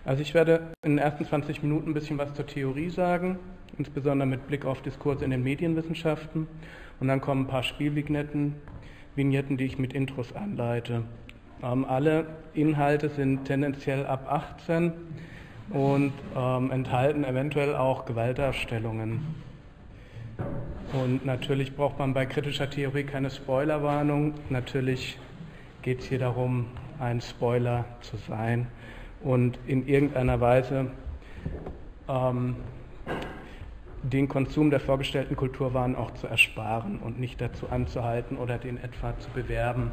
Also ich werde in den ersten 20 Minuten ein bisschen was zur Theorie sagen, insbesondere mit Blick auf Diskurs in den Medienwissenschaften. Und dann kommen ein paar Spielvignetten, die ich mit Intros anleite. Alle Inhalte sind tendenziell ab 18 und enthalten eventuell auch Gewaltdarstellungen. Und natürlich braucht man bei kritischer Theorie keine Spoilerwarnung. Natürlich geht es hier darum, ein Spoiler zu sein und in irgendeiner Weise den Konsum der vorgestellten Kulturwaren auch zu ersparen und nicht dazu anzuhalten oder den etwa zu bewerben.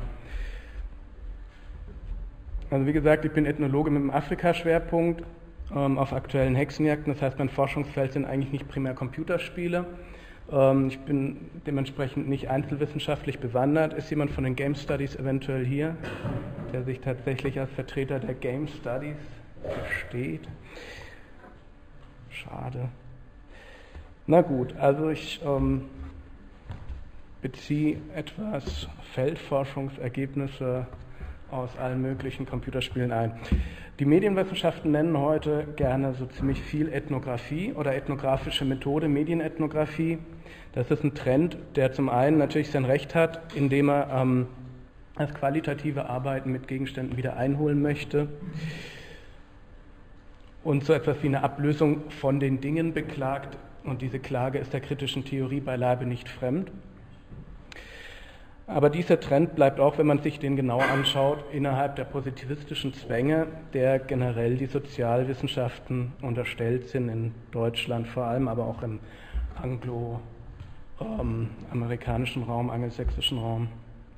Also wie gesagt, ich bin Ethnologe mit einem Afrika-Schwerpunkt auf aktuellen Hexenjagden. Das heißt, mein Forschungsfeld sind eigentlich nicht primär Computerspiele. Ich bin dementsprechend nicht einzelwissenschaftlich bewandert. Ist jemand von den Game Studies eventuell hier, der sich tatsächlich als Vertreter der Game Studies versteht? Schade. Na gut, also ich beziehe etwas Feldforschungsergebnisse aus allen möglichen Computerspielen ein. Die Medienwissenschaften nennen heute gerne so ziemlich viel Ethnographie oder ethnografische Methode, Medienethnographie. Das ist ein Trend, der zum einen natürlich sein Recht hat, indem er das qualitative Arbeiten mit Gegenständen wieder einholen möchte und so etwas wie eine Ablösung von den Dingen beklagt. Und diese Klage ist der kritischen Theorie beileibe nicht fremd. Aber dieser Trend bleibt auch, wenn man sich den genau anschaut, innerhalb der positivistischen Zwänge, der generell die Sozialwissenschaften unterstellt sind, in Deutschland vor allem, aber auch im anglo-amerikanischen Raum, angelsächsischen Raum.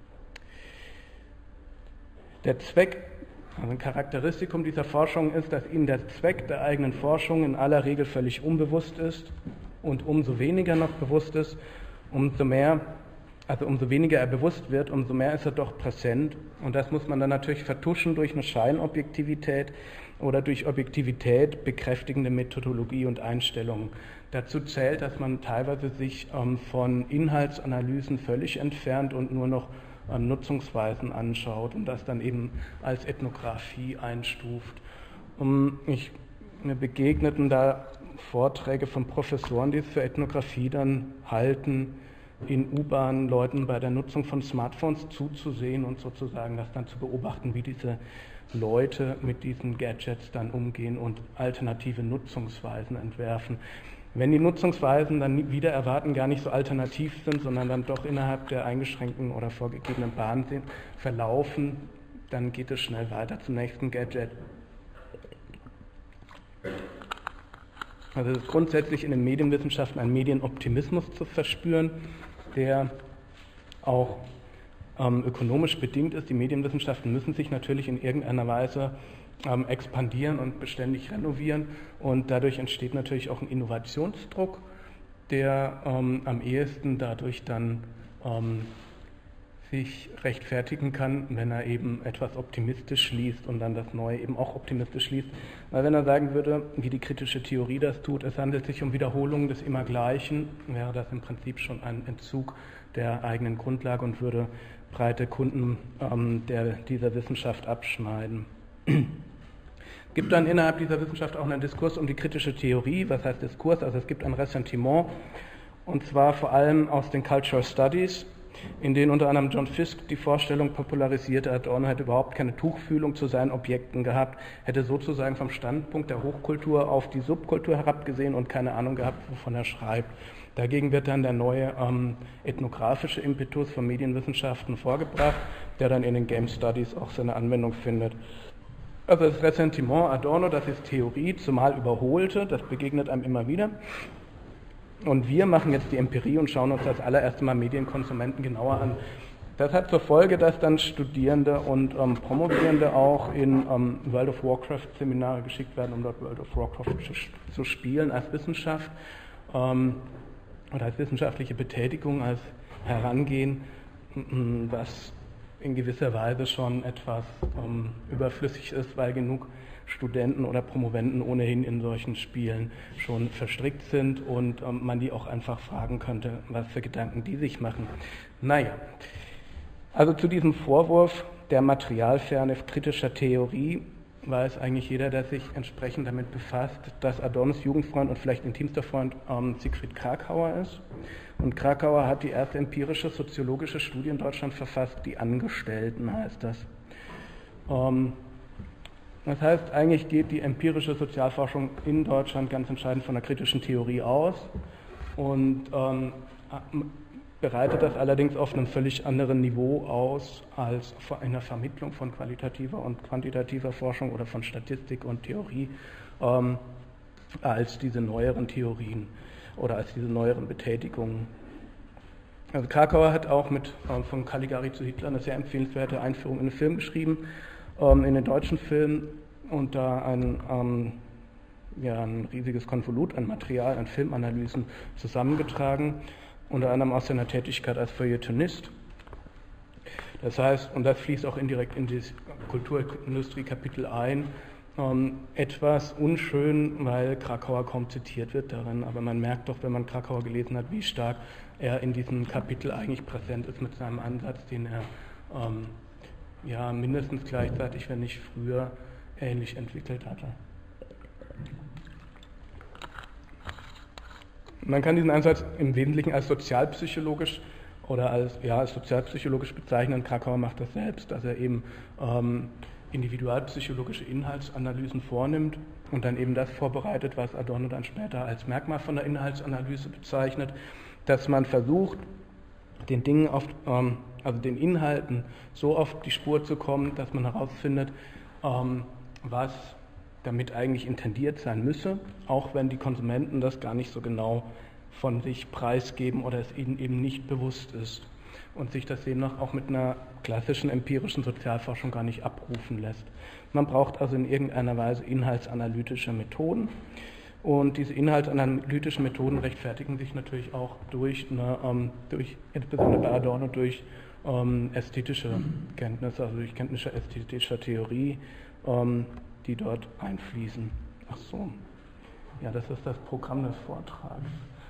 Der Zweck, also ein Charakteristikum dieser Forschung ist, dass ihnen der Zweck der eigenen Forschung in aller Regel völlig unbewusst ist und umso weniger noch bewusst ist, umso weniger er bewusst wird, umso mehr ist er doch präsent. Und das muss man dann natürlich vertuschen durch eine Scheinobjektivität oder durch Objektivität bekräftigende Methodologie und Einstellungen. Dazu zählt, dass man teilweise sich von Inhaltsanalysen völlig entfernt und nur noch Nutzungsweisen anschaut und das dann eben als Ethnographie einstuft. Mir begegneten da Vorträge von Professoren, die es für Ethnographie dann halten, in U-Bahnen Leuten bei der Nutzung von Smartphones zuzusehen und sozusagen das dann zu beobachten, wie diese Leute mit diesen Gadgets dann umgehen und alternative Nutzungsweisen entwerfen. Wenn die Nutzungsweisen dann wieder erwarten gar nicht so alternativ sind, sondern dann doch innerhalb der eingeschränkten oder vorgegebenen Bahn verlaufen, dann geht es schnell weiter zum nächsten Gadget. Also es ist grundsätzlich in den Medienwissenschaften ein Medienoptimismus zu verspüren, der auch ökonomisch bedingt ist. Die Medienwissenschaften müssen sich natürlich in irgendeiner Weise expandieren und beständig renovieren und dadurch entsteht natürlich auch ein Innovationsdruck, der am ehesten dadurch dann sich rechtfertigen kann, wenn er eben etwas optimistisch liest und dann das Neue eben auch optimistisch liest. Weil wenn er sagen würde, wie die kritische Theorie das tut, es handelt sich um Wiederholungen des Immergleichen, wäre das im Prinzip schon ein Entzug der eigenen Grundlage und würde breite Kunden dieser Wissenschaft abschneiden. Es gibt dann innerhalb dieser Wissenschaft auch einen Diskurs um die kritische Theorie. Was heißt Diskurs? Also es gibt ein Ressentiment, und zwar vor allem aus den Cultural Studies, in denen unter anderem John Fiske die Vorstellung popularisierte, Adorno hätte überhaupt keine Tuchfühlung zu seinen Objekten gehabt, hätte sozusagen vom Standpunkt der Hochkultur auf die Subkultur herabgesehen und keine Ahnung gehabt, wovon er schreibt. Dagegen wird dann der neue ethnografische Impetus von Medienwissenschaften vorgebracht, der dann in den Game Studies auch seine Anwendung findet. Also das Ressentiment Adorno, das ist Theorie, zumal überholte, das begegnet einem immer wieder. Und wir machen jetzt die Empirie und schauen uns das allererste Mal Medienkonsumenten genauer an. Das hat zur Folge, dass dann Studierende und Promovierende auch in World of Warcraft Seminare geschickt werden, um dort World of Warcraft zu spielen als Wissenschaft oder als wissenschaftliche Betätigung, als Herangehen, was in gewisser Weise schon etwas überflüssig ist, weil genug Studenten oder Promovenden ohnehin in solchen Spielen schon verstrickt sind und man die auch einfach fragen könnte, was für Gedanken die sich machen. Naja, also zu diesem Vorwurf der Materialferne kritischer Theorie weiß eigentlich jeder, der sich entsprechend damit befasst, dass Adornos Jugendfreund und vielleicht intimster Freund Siegfried Kracauer ist. Und Kracauer hat die erste empirische soziologische Studie in Deutschland verfasst, die Angestellten heißt das. Das heißt, eigentlich geht die empirische Sozialforschung in Deutschland ganz entscheidend von der kritischen Theorie aus und bereitet das allerdings auf einem völlig anderen Niveau aus als in der Vermittlung von qualitativer und quantitativer Forschung oder von Statistik und Theorie als diese neueren Theorien oder als diese neueren Betätigungen. Also Kracauer hat auch mit von Caligari zu Hitler eine sehr empfehlenswerte Einführung in den Film geschrieben, in den deutschen Film, und da ein riesiges Konvolut an Material, an Filmanalysen zusammengetragen, unter anderem aus seiner Tätigkeit als Feuilletonist. Das heißt, und das fließt auch indirekt in das Kulturindustrie-Kapitel ein, etwas unschön, weil Kracauer kaum zitiert wird darin, aber man merkt doch, wenn man Kracauer gelesen hat, wie stark er in diesem Kapitel eigentlich präsent ist mit seinem Ansatz, den er mindestens gleichzeitig, wenn nicht früher, ähnlich entwickelt hatte. Man kann diesen Ansatz im Wesentlichen als sozialpsychologisch oder als sozialpsychologisch bezeichnen. Kracauer macht das selbst, dass er eben individualpsychologische Inhaltsanalysen vornimmt und dann eben das vorbereitet, was Adorno dann später als Merkmal von der Inhaltsanalyse bezeichnet, dass man versucht, den Dingen den Inhalten so auf die Spur zu kommen, dass man herausfindet, was damit eigentlich intendiert sein müsse, auch wenn die Konsumenten das gar nicht so genau von sich preisgeben oder es ihnen eben nicht bewusst ist und sich das demnach auch mit einer klassischen empirischen Sozialforschung gar nicht abrufen lässt. Man braucht also in irgendeiner Weise inhaltsanalytische Methoden, und diese inhaltsanalytischen Methoden rechtfertigen sich natürlich auch insbesondere bei Adorno durch ästhetische Kenntnisse, also durch Kenntnisse ästhetischer Theorie, die dort einfließen. Ach so, ja, das ist das Programm des Vortrags.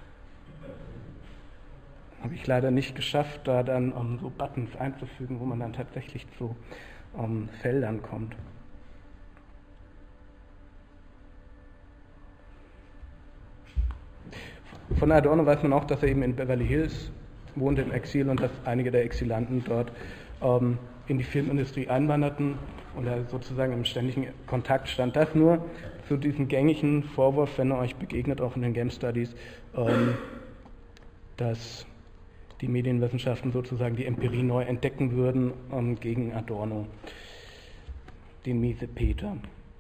Habe ich leider nicht geschafft, da dann so Buttons einzufügen, wo man dann tatsächlich zu Feldern kommt. Von Adorno weiß man auch, dass er eben in Beverly Hills wohnt im Exil und dass einige der Exilanten dort in die Filmindustrie einwanderten und er sozusagen im ständigen Kontakt stand. Das nur zu diesem gängigen Vorwurf, wenn er euch begegnet, auch in den Game Studies, dass die Medienwissenschaften sozusagen die Empirie neu entdecken würden gegen Adorno, den Miesepeter.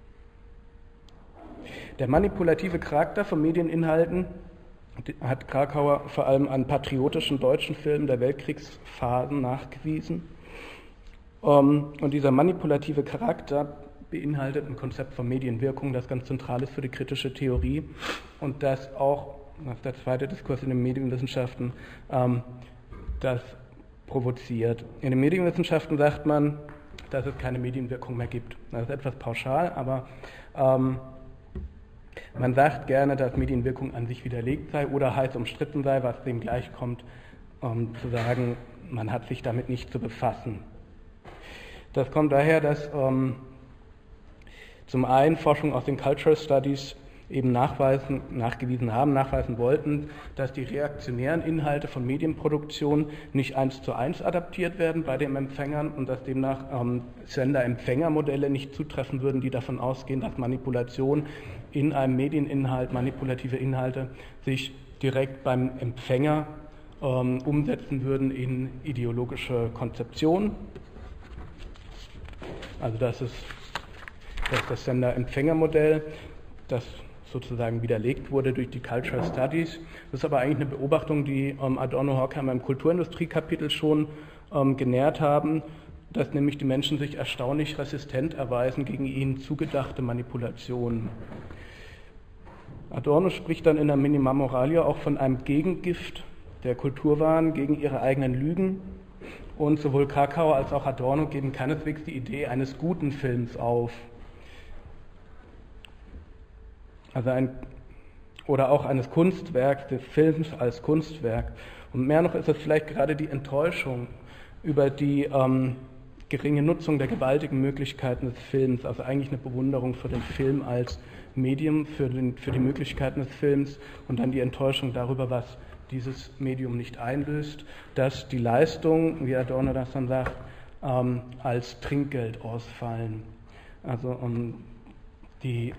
Der manipulative Charakter von Medieninhalten hat Kracauer vor allem an patriotischen deutschen Filmen der Weltkriegsphasen nachgewiesen. Und dieser manipulative Charakter beinhaltet ein Konzept von Medienwirkung, das ganz zentral ist für die kritische Theorie und das auch, das ist der zweite Diskurs in den Medienwissenschaften, das provoziert. In den Medienwissenschaften sagt man, dass es keine Medienwirkung mehr gibt. Das ist etwas pauschal, aber man sagt gerne, dass Medienwirkung an sich widerlegt sei oder heiß umstritten sei, was dem gleichkommt, zu sagen, man hat sich damit nicht zu befassen. Das kommt daher, dass zum einen Forschung aus den Cultural Studies eben nachweisen wollten, dass die reaktionären Inhalte von Medienproduktion nicht 1:1 adaptiert werden bei den Empfängern und dass demnach Sender-Empfänger-Modelle nicht zutreffen würden, die davon ausgehen, dass Manipulation in einem Medieninhalt, manipulative Inhalte, sich direkt beim Empfänger umsetzen würden in ideologische Konzeptionen. Also das ist das Sender-Empfänger-Modell, das sozusagen widerlegt wurde durch die Cultural Studies. Das ist aber eigentlich eine Beobachtung, die Adorno und Horkheimer im Kulturindustrie-Kapitel schon genährt haben, dass nämlich die Menschen sich erstaunlich resistent erweisen gegen ihnen zugedachte Manipulationen. Adorno spricht dann in der Minima Moralia auch von einem Gegengift der Kulturwahn gegen ihre eigenen Lügen. Und sowohl Kracauer als auch Adorno geben keineswegs die Idee eines guten Films auf. Also oder auch eines Kunstwerks, des Films als Kunstwerk. Und mehr noch ist es vielleicht gerade die Enttäuschung über die geringe Nutzung der gewaltigen Möglichkeiten des Films, also eigentlich eine Bewunderung für den Film als Medium, für die Möglichkeiten des Films und dann die Enttäuschung darüber, was dieses Medium nicht einlöst, dass die Leistungen, wie Adorno das dann sagt, als Trinkgeld ausfallen. Also die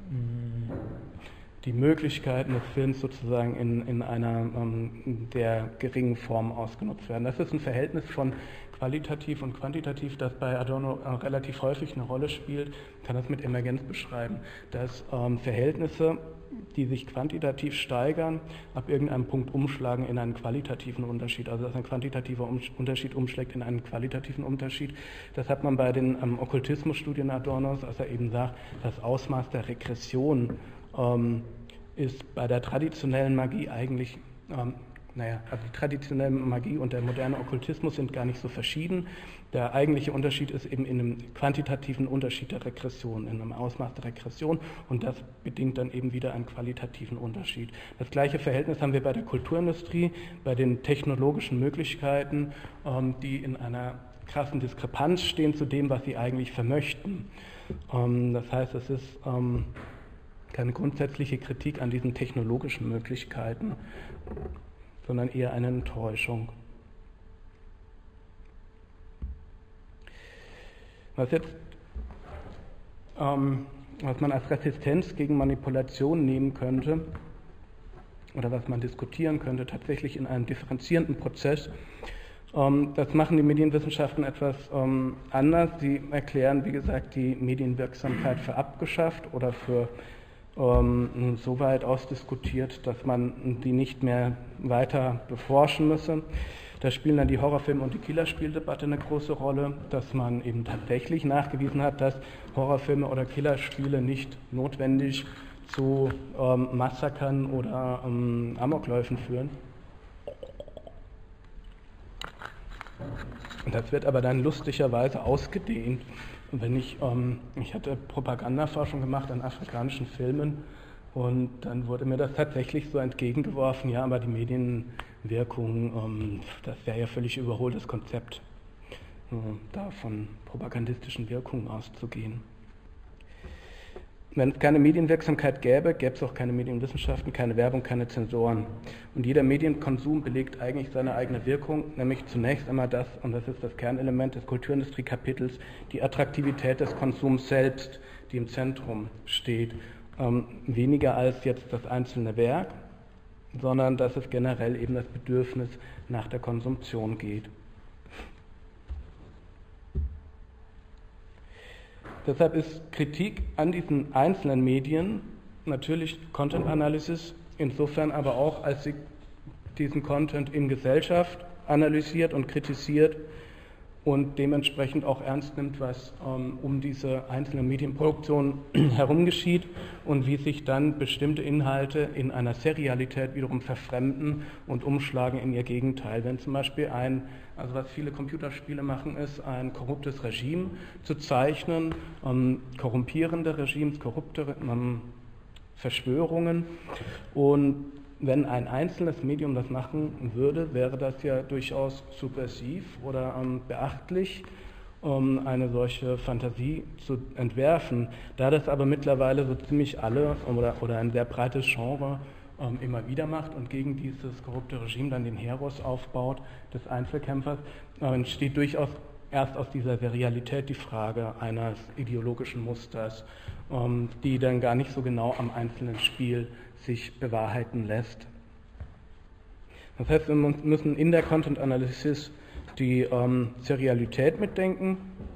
Möglichkeiten des Films sozusagen in einer der geringen Form ausgenutzt werden. Das ist ein Verhältnis von qualitativ und quantitativ, das bei Adorno relativ häufig eine Rolle spielt. Ich kann das mit Emergenz beschreiben, dass Verhältnisse, die sich quantitativ steigern, ab irgendeinem Punkt umschlagen in einen qualitativen Unterschied, also dass ein quantitativer Unterschied umschlägt in einen qualitativen Unterschied. Das hat man bei den Okkultismusstudien Adornos, als er eben sagt, das Ausmaß der Regression ist bei der traditionellen Magie eigentlich, also die traditionelle Magie und der moderne Okkultismus sind gar nicht so verschieden. Der eigentliche Unterschied ist eben in einem quantitativen Unterschied der Regression, in einem Ausmaß der Regression und das bedingt dann eben wieder einen qualitativen Unterschied. Das gleiche Verhältnis haben wir bei der Kulturindustrie, bei den technologischen Möglichkeiten, die in einer krassen Diskrepanz stehen zu dem, was sie eigentlich vermöchten. Das heißt, es ist keine grundsätzliche Kritik an diesen technologischen Möglichkeiten, sondern eher eine Enttäuschung. Was man als Resistenz gegen Manipulation nehmen könnte, oder was man diskutieren könnte, tatsächlich in einem differenzierenden Prozess, das machen die Medienwissenschaften etwas anders. Sie erklären, wie gesagt, die Medienwirksamkeit für abgeschafft oder für so weit ausdiskutiert, dass man die nicht mehr weiter beforschen müsse. Da spielen dann die Horrorfilm- und die Killerspieldebatte eine große Rolle, dass man eben tatsächlich nachgewiesen hat, dass Horrorfilme oder Killerspiele nicht notwendig zu Massakern oder Amokläufen führen. Das wird aber dann lustigerweise ausgedehnt. Wenn ich hatte Propagandaforschung gemacht an afrikanischen Filmen und dann wurde mir das tatsächlich so entgegengeworfen, ja, aber die Medienwirkung, das wäre ja völlig überholtes Konzept, da von propagandistischen Wirkungen auszugehen. Wenn es keine Medienwirksamkeit gäbe, gäbe es auch keine Medienwissenschaften, keine Werbung, keine Zensoren. Und jeder Medienkonsum belegt eigentlich seine eigene Wirkung, nämlich zunächst einmal das, und das ist das Kernelement des Kulturindustrie-Kapitels, die Attraktivität des Konsums selbst, die im Zentrum steht. Weniger als jetzt das einzelne Werk, sondern dass es generell eben das Bedürfnis nach der Konsumption geht. Deshalb ist Kritik an diesen einzelnen Medien natürlich Content Analysis, insofern aber auch, als sie diesen Content in Gesellschaft analysiert und kritisiert und dementsprechend auch ernst nimmt, was um diese einzelne Medienproduktion herum geschieht und wie sich dann bestimmte Inhalte in einer Serialität wiederum verfremden und umschlagen in ihr Gegenteil. Wenn zum Beispiel also was viele Computerspiele machen, ist ein korruptes Regime zu zeichnen, korrumpierende Regimes, korrupte Verschwörungen, und wenn ein einzelnes Medium das machen würde, wäre das ja durchaus subversiv oder beachtlich, eine solche Fantasie zu entwerfen. Da das aber mittlerweile so ziemlich alle oder ein sehr breites Genre immer wieder macht und gegen dieses korrupte Regime dann den Heros aufbaut des Einzelkämpfers, entsteht durchaus erst aus dieser Serialität die Frage eines ideologischen Musters, die dann gar nicht so genau am einzelnen Spiel sich bewahrheiten lässt. Das heißt, wir müssen in der Content Analysis die Serialität mitdenken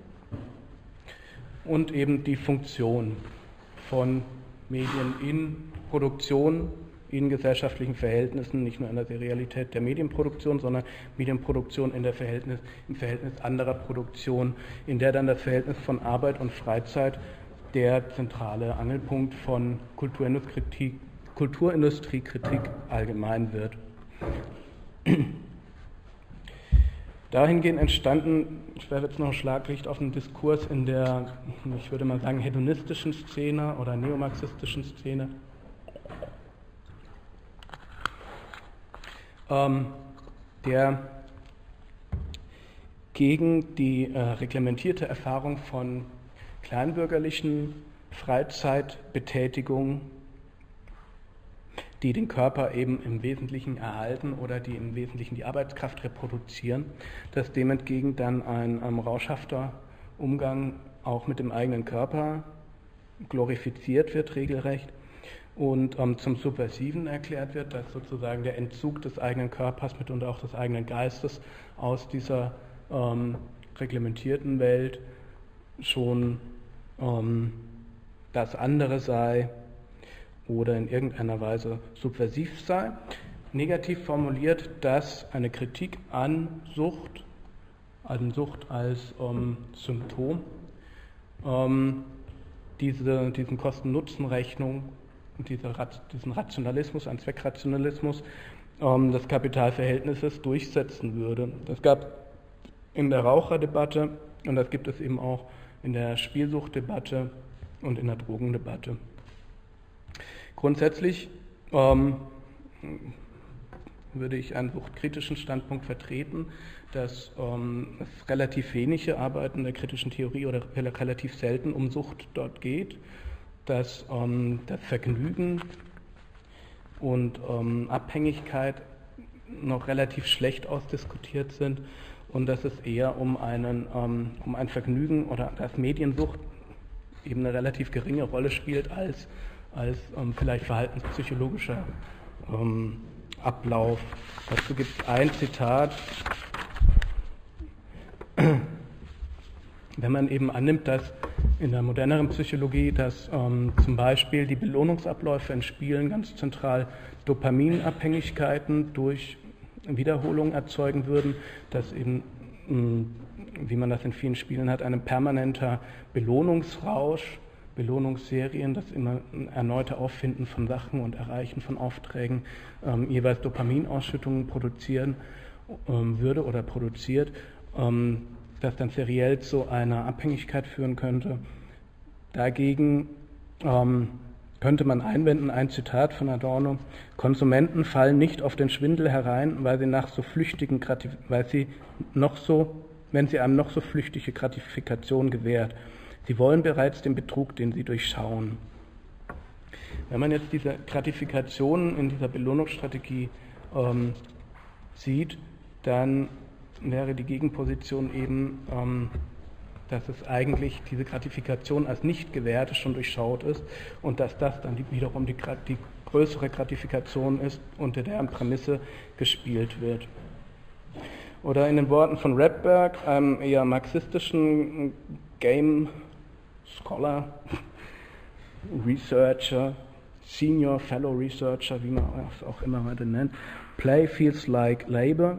und eben die Funktion von Medien in Produktion, in gesellschaftlichen Verhältnissen, nicht nur in der Serialität der Medienproduktion, sondern Medienproduktion im Verhältnis anderer Produktion, in der dann das Verhältnis von Arbeit und Freizeit der zentrale Angelpunkt von Kulturindustriekritik allgemein wird. Dahingehend entstanden, ich werfe jetzt noch ein Schlaglicht auf einen Diskurs in der, ich würde mal sagen, hedonistischen Szene oder neomarxistischen Szene, der gegen die reglementierte Erfahrung von kleinbürgerlichen Freizeitbetätigungen, die den Körper eben im Wesentlichen erhalten oder die im Wesentlichen die Arbeitskraft reproduzieren, dass dem entgegen dann ein rauschhafter Umgang auch mit dem eigenen Körper glorifiziert wird, regelrecht, und zum Subversiven erklärt wird, dass sozusagen der Entzug des eigenen Körpers, mitunter auch des eigenen Geistes aus dieser reglementierten Welt schon das andere sei oder in irgendeiner Weise subversiv sei. Negativ formuliert, dass eine Kritik an Sucht als Symptom, diesen Kosten-Nutzen-Rechnung, diesen Rationalismus, einen Zweckrationalismus des Kapitalverhältnisses durchsetzen würde. Das gab in der Raucherdebatte und das gibt es eben auch in der Spielsuchtdebatte und in der Drogendebatte. Grundsätzlich würde ich einen suchtkritischen Standpunkt vertreten, dass es relativ wenige Arbeiten der kritischen Theorie oder relativ selten um Sucht dort geht, dass das Vergnügen und Abhängigkeit noch relativ schlecht ausdiskutiert sind und dass es eher um ein Vergnügen oder dass Mediensucht eben eine relativ geringe Rolle spielt als vielleicht verhaltenspsychologischer Ablauf. Dazu gibt es ein Zitat. Wenn man eben annimmt, dass in der moderneren Psychologie, dass zum Beispiel die Belohnungsabläufe in Spielen ganz zentral Dopaminabhängigkeiten durch Wiederholung erzeugen würden, dass eben, wie man das in vielen Spielen hat, ein permanenter Belohnungsrausch, Belohnungsserien, das immer erneute Auffinden von Sachen und Erreichen von Aufträgen jeweils Dopaminausschüttungen produzieren würde oder produziert, das dann seriell zu einer Abhängigkeit führen könnte. Dagegen könnte man einwenden, ein Zitat von Adorno: Konsumenten fallen nicht auf den Schwindel herein, weil sie wenn sie einem noch so flüchtige Gratifikation gewährt. Sie wollen bereits den Betrug, den sie durchschauen. Wenn man jetzt diese Gratifikation in dieser Belohnungsstrategie sieht, dann wäre die Gegenposition eben, dass es eigentlich diese Gratifikation als nicht gewährte schon durchschaut ist und dass das dann wiederum die größere Gratifikation ist, unter deren Prämisse gespielt wird. Oder in den Worten von Redberg, einem eher marxistischen Game Scholar, Researcher, Senior Fellow Researcher, wie man es auch immer heute nennt: Play feels like labor.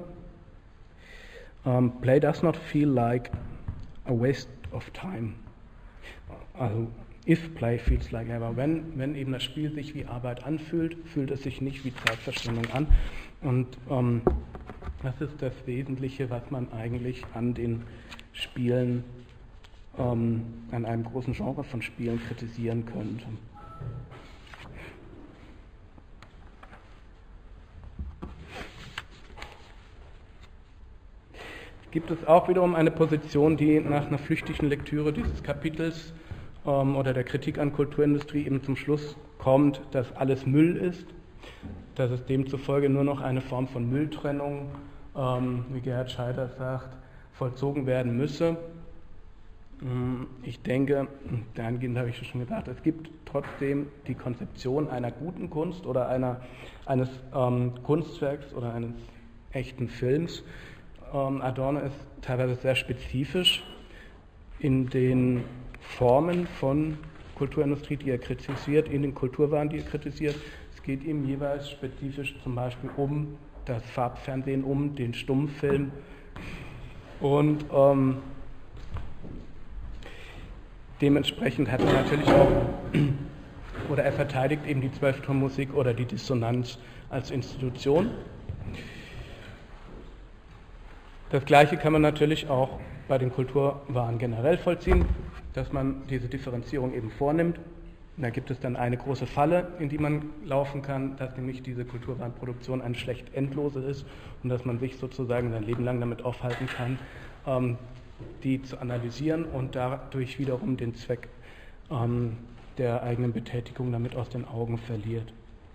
Play does not feel like a waste of time. Also, if play feels like labor, wenn eben das Spiel sich wie Arbeit anfühlt, fühlt es sich nicht wie Zeitverschwendung an. Und das ist das Wesentliche, was man eigentlich an den Spielen, an einem großen Genre von Spielen kritisieren könnte. Gibt es auch wiederum eine Position, die nach einer flüchtigen Lektüre dieses Kapitels oder der Kritik an Kulturindustrie eben zum Schluss kommt, dass alles Müll ist, dass es demzufolge nur noch eine Form von Mülltrennung, wie Gerhard Scheider sagt, vollzogen werden müsse. Ich denke, dahingehend habe ich schon gesagt, es gibt trotzdem die Konzeption einer guten Kunst oder eines Kunstwerks oder eines echten Films. Adorno ist teilweise sehr spezifisch in den Formen von Kulturindustrie, die er kritisiert, in den Kulturwahn, die er kritisiert. Es geht ihm jeweils spezifisch zum Beispiel um das Farbfernsehen, um den Stummfilm und dementsprechend hat er natürlich auch, oder er verteidigt eben die Zwölftonmusik oder die Dissonanz als Institution. Das Gleiche kann man natürlich auch bei den Kulturwaren generell vollziehen, dass man diese Differenzierung eben vornimmt. Da gibt es dann eine große Falle, in die man laufen kann, dass nämlich diese Kulturwarenproduktion eine schlecht endlose ist und dass man sich sozusagen sein Leben lang damit aufhalten kann, die zu analysieren und dadurch wiederum den Zweck der eigenen Betätigung damit aus den Augen verliert.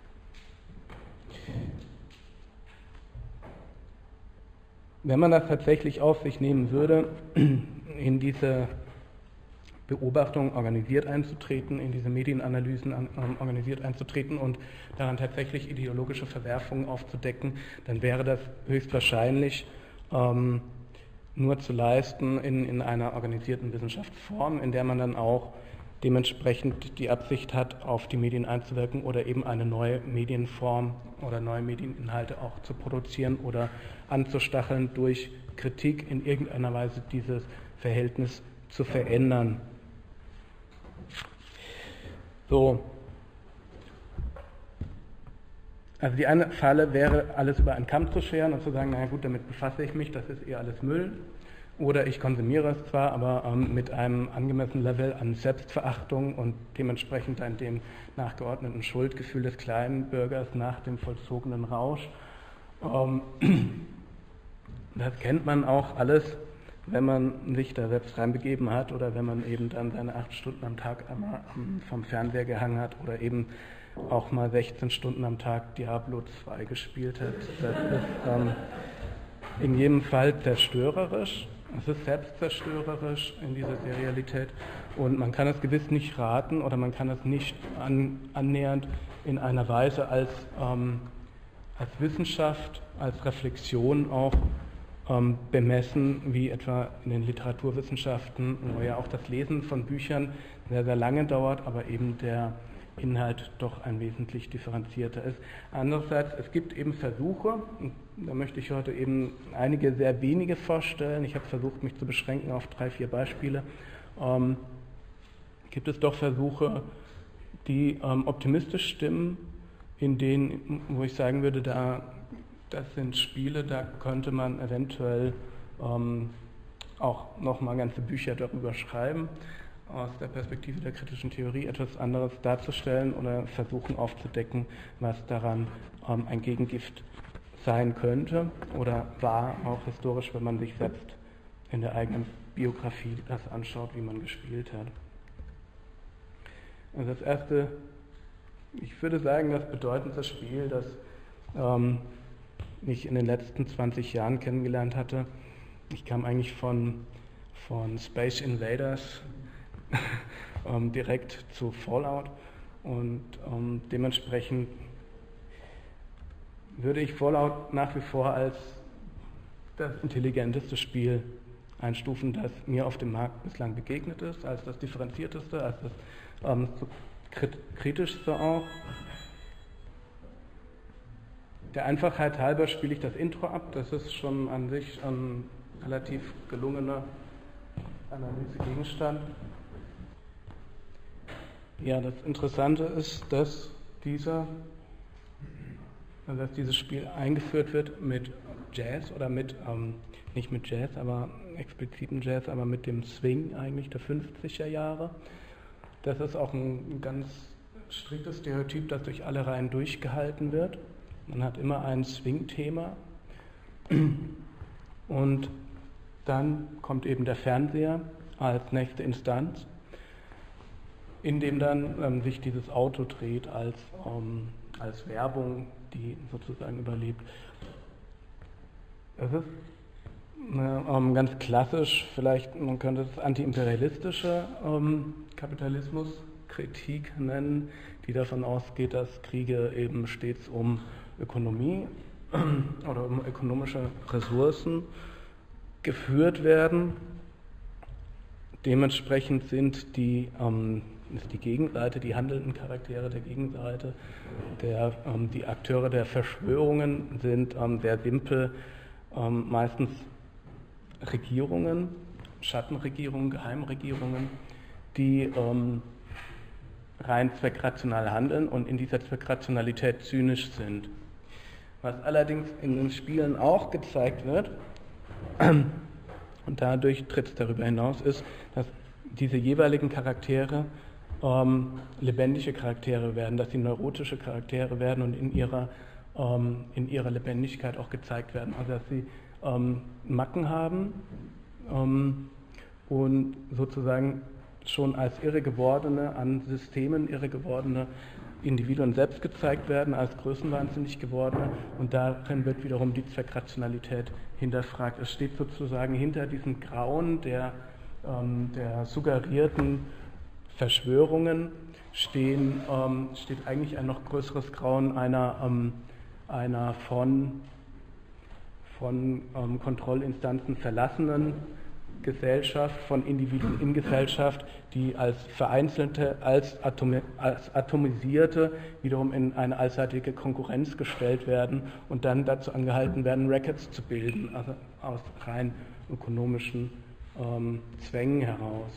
Wenn man das tatsächlich auf sich nehmen würde, in diese Beobachtung organisiert einzutreten, in diese Medienanalysen organisiert einzutreten und daran tatsächlich ideologische Verwerfungen aufzudecken, dann wäre das höchstwahrscheinlich nur zu leisten in einer organisierten Wissenschaftsform, in der man dann auch dementsprechend die Absicht hat, auf die Medien einzuwirken oder eben eine neue Medienform oder neue Medieninhalte auch zu produzieren oder anzustacheln, durch Kritik in irgendeiner Weise dieses Verhältnis zu verändern. So. Also die eine Falle wäre, alles über einen Kamm zu scheren und zu sagen, naja gut, damit befasse ich mich, das ist eher alles Müll. Oder ich konsumiere es zwar, aber mit einem angemessenen Level an Selbstverachtung und dementsprechend einem dem nachgeordneten Schuldgefühl des kleinen Bürgers nach dem vollzogenen Rausch. Das kennt man auch alles, wenn man sich da selbst reinbegeben hat oder wenn man eben dann seine 8 Stunden am Tag einmal vom Fernseher gehangen hat oder eben auch mal 16 Stunden am Tag Diablo 2 gespielt hat. Das ist in jedem Fall zerstörerisch. Es ist selbstzerstörerisch in dieser Serialität und man kann es gewiss nicht raten oder man kann es nicht annähernd in einer Weise als Wissenschaft, als Reflexion auch bemessen, wie etwa in den Literaturwissenschaften, wo ja auch das Lesen von Büchern sehr, sehr lange dauert, aber eben der Inhalt doch ein wesentlich differenzierter ist. Andererseits, es gibt eben Versuche, und da möchte ich heute eben einige sehr wenige vorstellen, ich habe versucht, mich zu beschränken auf 3, 4 Beispiele, gibt es doch Versuche, die optimistisch stimmen, in denen, wo ich sagen würde, das sind Spiele, da könnte man eventuell auch nochmal ganze Bücher darüber schreiben, aus der Perspektive der kritischen Theorie etwas anderes darzustellen oder versuchen aufzudecken, was daran ein Gegengift sein könnte oder war, auch historisch, wenn man sich selbst in der eigenen Biografie das anschaut, wie man gespielt hat. Also das erste, ich würde sagen, das bedeutendste Spiel, das ich in den letzten 20 Jahren kennengelernt hatte, ich kam eigentlich von Space Invaders direkt zu Fallout und dementsprechend würde ich Fallout nach wie vor als das intelligenteste Spiel einstufen, das mir auf dem Markt bislang begegnet ist, als das differenzierteste, als das kritischste auch. Der Einfachheit halber spiele ich das Intro ab, das ist schon an sich ein relativ gelungener Analysegegenstand. Ja, das Interessante ist, dass dieses Spiel eingeführt wird mit Jazz oder nicht mit Jazz, aber expliziten Jazz, aber mit dem Swing eigentlich der 50er Jahre. Das ist auch ein ganz striktes Stereotyp, das durch alle Reihen durchgehalten wird. Man hat immer ein Swing-Thema und dann kommt eben der Fernseher als nächste Instanz, in dem dann sich dieses Auto dreht als Werbung, die sozusagen überlebt. Es ist ganz klassisch, vielleicht man könnte es antiimperialistische Kapitalismuskritik nennen, die davon ausgeht, dass Kriege eben stets um Ökonomie oder um ökonomische Ressourcen geführt werden. Dementsprechend sind die Gegenseite, die handelnden Charaktere der Gegenseite, die Akteure der Verschwörungen sind sehr simpel, meistens Regierungen, Schattenregierungen, Geheimregierungen, die rein zweckrational handeln und in dieser Zweckrationalität zynisch sind. Was allerdings in den Spielen auch gezeigt wird, und dadurch tritt es darüber hinaus, ist, dass diese jeweiligen Charaktere lebendige Charaktere werden, dass sie neurotische Charaktere werden und in ihrer Lebendigkeit auch gezeigt werden. Also dass sie Macken haben, und sozusagen schon als irregewordene, an Systemen irregewordene Individuen selbst gezeigt werden, als größenwahnsinnig gewordene, und darin wird wiederum die Zweckrationalität hinterfragt. Es steht sozusagen hinter diesem Grauen der suggerierten Verschwörungen steht eigentlich ein noch größeres Grauen einer von Kontrollinstanzen verlassenen Gesellschaft, von Individuen in Gesellschaft, die als vereinzelte, als atomisierte wiederum in eine allseitige Konkurrenz gestellt werden und dann dazu angehalten werden, Rackets zu bilden, also aus rein ökonomischen Zwängen heraus.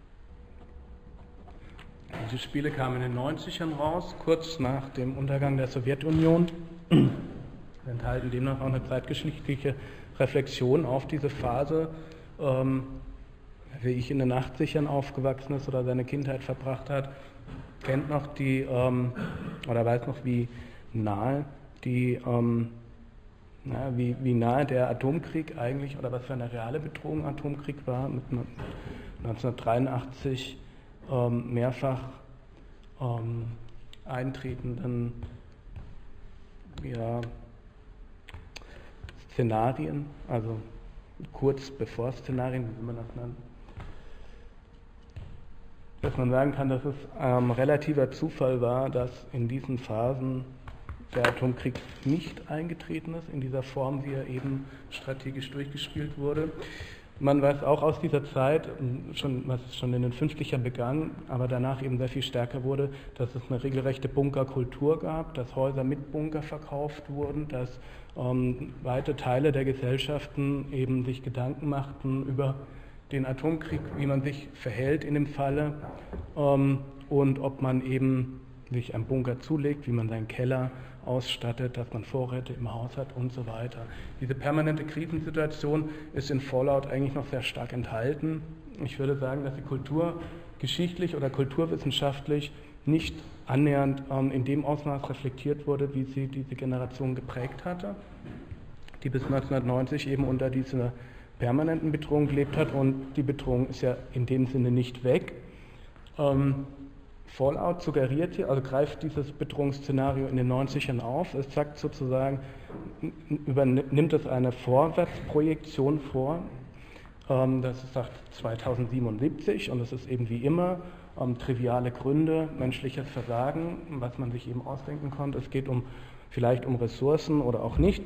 Diese Spiele kamen in den 90ern raus, kurz nach dem Untergang der Sowjetunion, enthalten demnach auch eine zeitgeschichtliche Reflexion auf diese Phase, wie ich in den 80ern aufgewachsen ist oder seine Kindheit verbracht hat, kennt noch oder weiß noch, wie nahe wie nahe der Atomkrieg eigentlich oder was für eine reale Bedrohung Atomkrieg war, mit 1983 mehrfach eintretenden Szenarien, also kurz bevor Szenarien, wie man das nennt, dass man sagen kann, dass es relativer Zufall war, dass in diesen Phasen der Atomkrieg nicht eingetreten ist, in dieser Form, wie er eben strategisch durchgespielt wurde. Man weiß auch aus dieser Zeit, was schon in den 50ern begann, aber danach eben sehr viel stärker wurde, dass es eine regelrechte Bunkerkultur gab, dass Häuser mit Bunker verkauft wurden, dass weite Teile der Gesellschaften eben sich Gedanken machten über den Atomkrieg, wie man sich verhält in dem Falle und ob man eben sich einen Bunker zulegt, wie man seinen Keller ausstattet, dass man Vorräte im Haus hat und so weiter. Diese permanente Krisensituation ist in Fallout eigentlich noch sehr stark enthalten. Ich würde sagen, dass sie kulturgeschichtlich oder kulturwissenschaftlich nicht annähernd in dem Ausmaß reflektiert wurde, wie sie diese Generation geprägt hatte, die bis 1990 eben unter dieser permanenten Bedrohung gelebt hat, und die Bedrohung ist ja in dem Sinne nicht weg. Fallout suggeriert hier, also greift dieses Bedrohungsszenario in den 90ern auf. Es sagt sozusagen, nimmt es eine Vorwärtsprojektion vor. Das sagt 2077 und es ist eben wie immer triviale Gründe, menschliches Versagen, was man sich eben ausdenken konnte. Es geht vielleicht um Ressourcen oder auch nicht.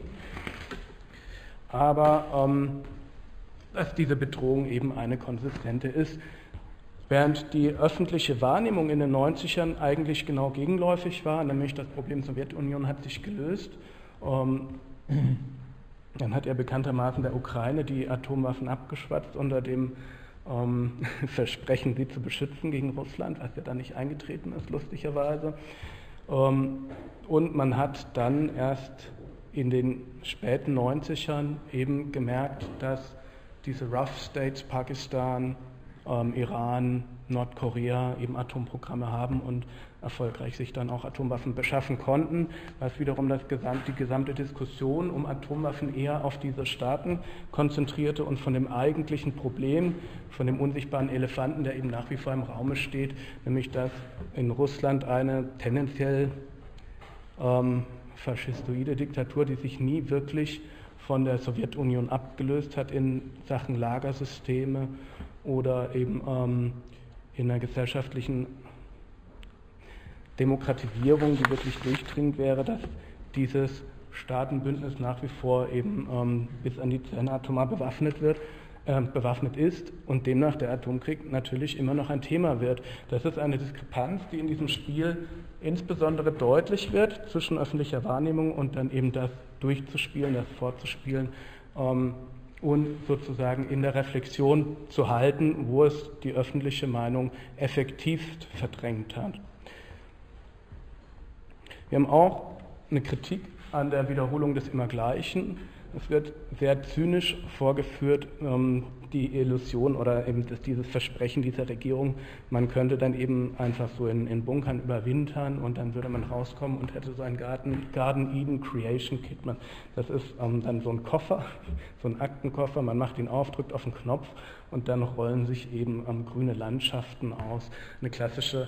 Aber dass diese Bedrohung eben eine konsistente ist. Während die öffentliche Wahrnehmung in den 90ern eigentlich genau gegenläufig war, nämlich das Problem Sowjetunion hat sich gelöst. Dann hat ja bekanntermaßen der Ukraine die Atomwaffen abgeschwatzt unter dem Versprechen, sie zu beschützen gegen Russland, was ja dann nicht eingetreten ist, lustigerweise. Und man hat dann erst in den späten 90ern eben gemerkt, dass diese Rough States, Pakistan, Iran, Nordkorea eben Atomprogramme haben und erfolgreich sich dann auch Atomwaffen beschaffen konnten, was wiederum die gesamte Diskussion um Atomwaffen eher auf diese Staaten konzentrierte und von dem eigentlichen Problem, von dem unsichtbaren Elefanten, der eben nach wie vor im Raume steht, nämlich dass in Russland eine tendenziell faschistoide Diktatur, die sich nie wirklich von der Sowjetunion abgelöst hat in Sachen Lagersysteme oder eben in einer gesellschaftlichen Demokratisierung, die wirklich durchdringend wäre, dass dieses Staatenbündnis nach wie vor eben bis an die Zähne atomar bewaffnet ist und demnach der Atomkrieg natürlich immer noch ein Thema wird. Das ist eine Diskrepanz, die in diesem Spiel insbesondere deutlich wird zwischen öffentlicher Wahrnehmung und dann eben das durchzuspielen, das fortzuspielen und sozusagen in der Reflexion zu halten, wo es die öffentliche Meinung effektivst verdrängt hat. Wir haben auch eine Kritik an der Wiederholung des Immergleichen. Es wird sehr zynisch vorgeführt, die Illusion oder eben dieses Versprechen dieser Regierung, man könnte dann eben einfach so in Bunkern überwintern und dann würde man rauskommen und hätte so ein Garden Eden Creation Kit. Das ist dann so ein Koffer, so ein Aktenkoffer, man macht ihn auf, drückt auf den Knopf und dann rollen sich eben grüne Landschaften aus. Eine klassische,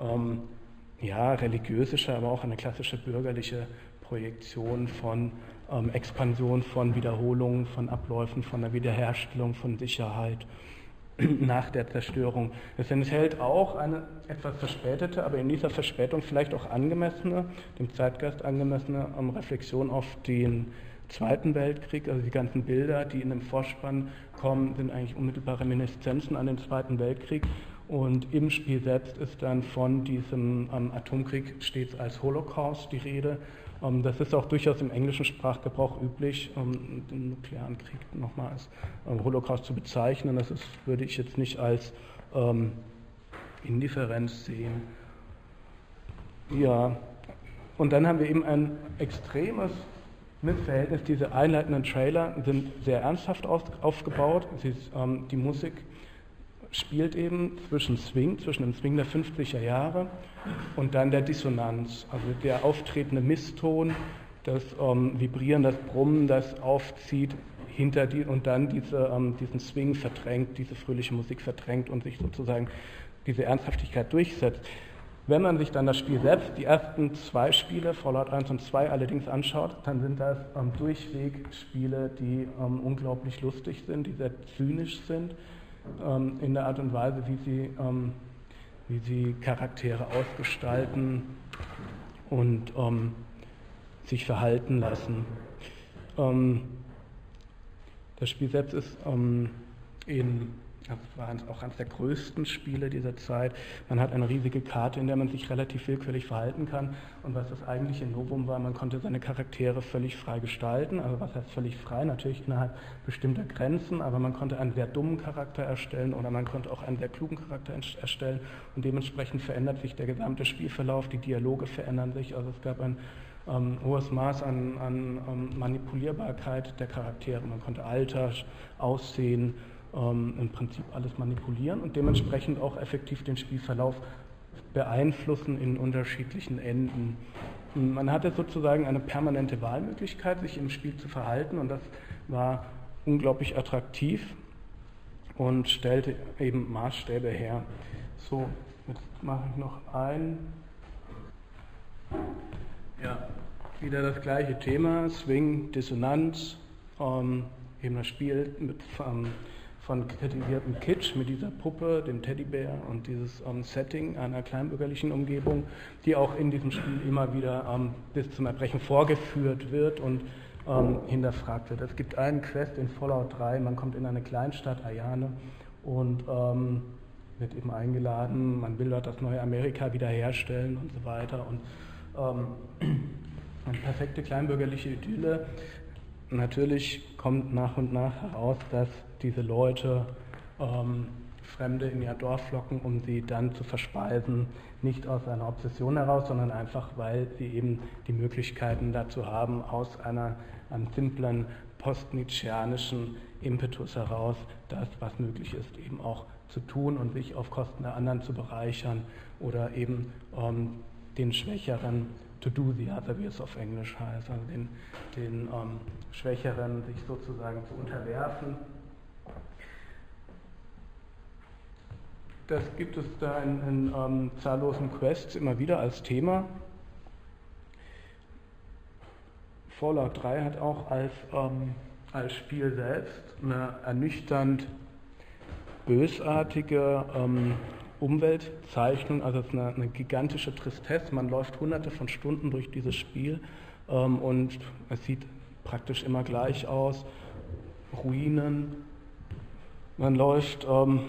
religiöse, aber auch eine klassische bürgerliche Projektion von Expansion, von Wiederholungen, von Abläufen, von der Wiederherstellung, von Sicherheit nach der Zerstörung. Es enthält auch eine etwas verspätete, aber in dieser Verspätung vielleicht auch angemessene, dem Zeitgeist angemessene Reflexion auf den Zweiten Weltkrieg. Also die ganzen Bilder, die in dem Vorspann kommen, sind eigentlich unmittelbare Reminiszenzen an den Zweiten Weltkrieg. Und im Spiel selbst ist dann von diesem Atomkrieg stets als Holocaust die Rede. Das ist auch durchaus im englischen Sprachgebrauch üblich, den nuklearen Krieg nochmal als Holocaust zu bezeichnen. Das würde ich jetzt nicht als Indifferenz sehen. Ja, und dann haben wir eben ein extremes Missverhältnis. Diese einleitenden Trailer sind sehr ernsthaft aufgebaut. Die Musik spielt eben zwischen dem Swing der 50er Jahre und dann der Dissonanz, also der auftretende Misston, das Vibrieren, das Brummen, das aufzieht und dann diesen Swing verdrängt, diese fröhliche Musik verdrängt und sich sozusagen diese Ernsthaftigkeit durchsetzt. Wenn man sich dann das Spiel selbst, die ersten 2 Spiele, Fallout 1 und 2 allerdings anschaut, dann sind das durchweg Spiele, die unglaublich lustig sind, die sehr zynisch sind, in der Art und Weise, wie sie Charaktere ausgestalten und sich verhalten lassen. Das Spiel selbst ist das war auch eines der größten Spiele dieser Zeit. Man hat eine riesige Karte, in der man sich relativ willkürlich verhalten kann. Und was das eigentliche Novum war, man konnte seine Charaktere völlig frei gestalten. Also was heißt völlig frei? Natürlich innerhalb bestimmter Grenzen, aber man konnte einen sehr dummen Charakter erstellen oder man konnte auch einen sehr klugen Charakter erstellen. Und dementsprechend verändert sich der gesamte Spielverlauf, die Dialoge verändern sich. Also es gab ein hohes Maß an Manipulierbarkeit der Charaktere. Man konnte Alter, Aussehen, im Prinzip alles manipulieren und dementsprechend auch effektiv den Spielverlauf beeinflussen in unterschiedlichen Enden. Man hatte sozusagen eine permanente Wahlmöglichkeit, sich im Spiel zu verhalten und das war unglaublich attraktiv und stellte eben Maßstäbe her. So, jetzt mache ich noch wieder das gleiche Thema, Swing, Dissonanz, eben das Spiel von kritisiertem Kitsch mit dieser Puppe, dem Teddybär und dieses Setting einer kleinbürgerlichen Umgebung, die auch in diesem Spiel immer wieder bis zum Erbrechen vorgeführt wird und hinterfragt wird. Es gibt einen Quest in Fallout 3, man kommt in eine Kleinstadt, Ayane, und wird eben eingeladen, man will dort das neue Amerika wiederherstellen und so weiter. Und eine perfekte kleinbürgerliche Idylle. Natürlich kommt nach und nach heraus, dass diese Leute Fremde in ihr Dorf locken, um sie dann zu verspeisen, nicht aus einer Obsession heraus, sondern einfach, weil sie eben die Möglichkeiten dazu haben, aus einem simplen postnietzscheanischen Impetus heraus, das, was möglich ist, eben auch zu tun und sich auf Kosten der anderen zu bereichern oder eben den Schwächeren to do the other, wie es auf Englisch heißt, also den Schwächeren sich sozusagen zu unterwerfen. Das gibt es da in zahllosen Quests immer wieder als Thema. Fallout 3 hat auch als Spiel selbst eine ernüchternd bösartige Umweltzeichnung, also es ist eine gigantische Tristesse. Man läuft hunderte von Stunden durch dieses Spiel und es sieht praktisch immer gleich aus. Ruinen, man läuft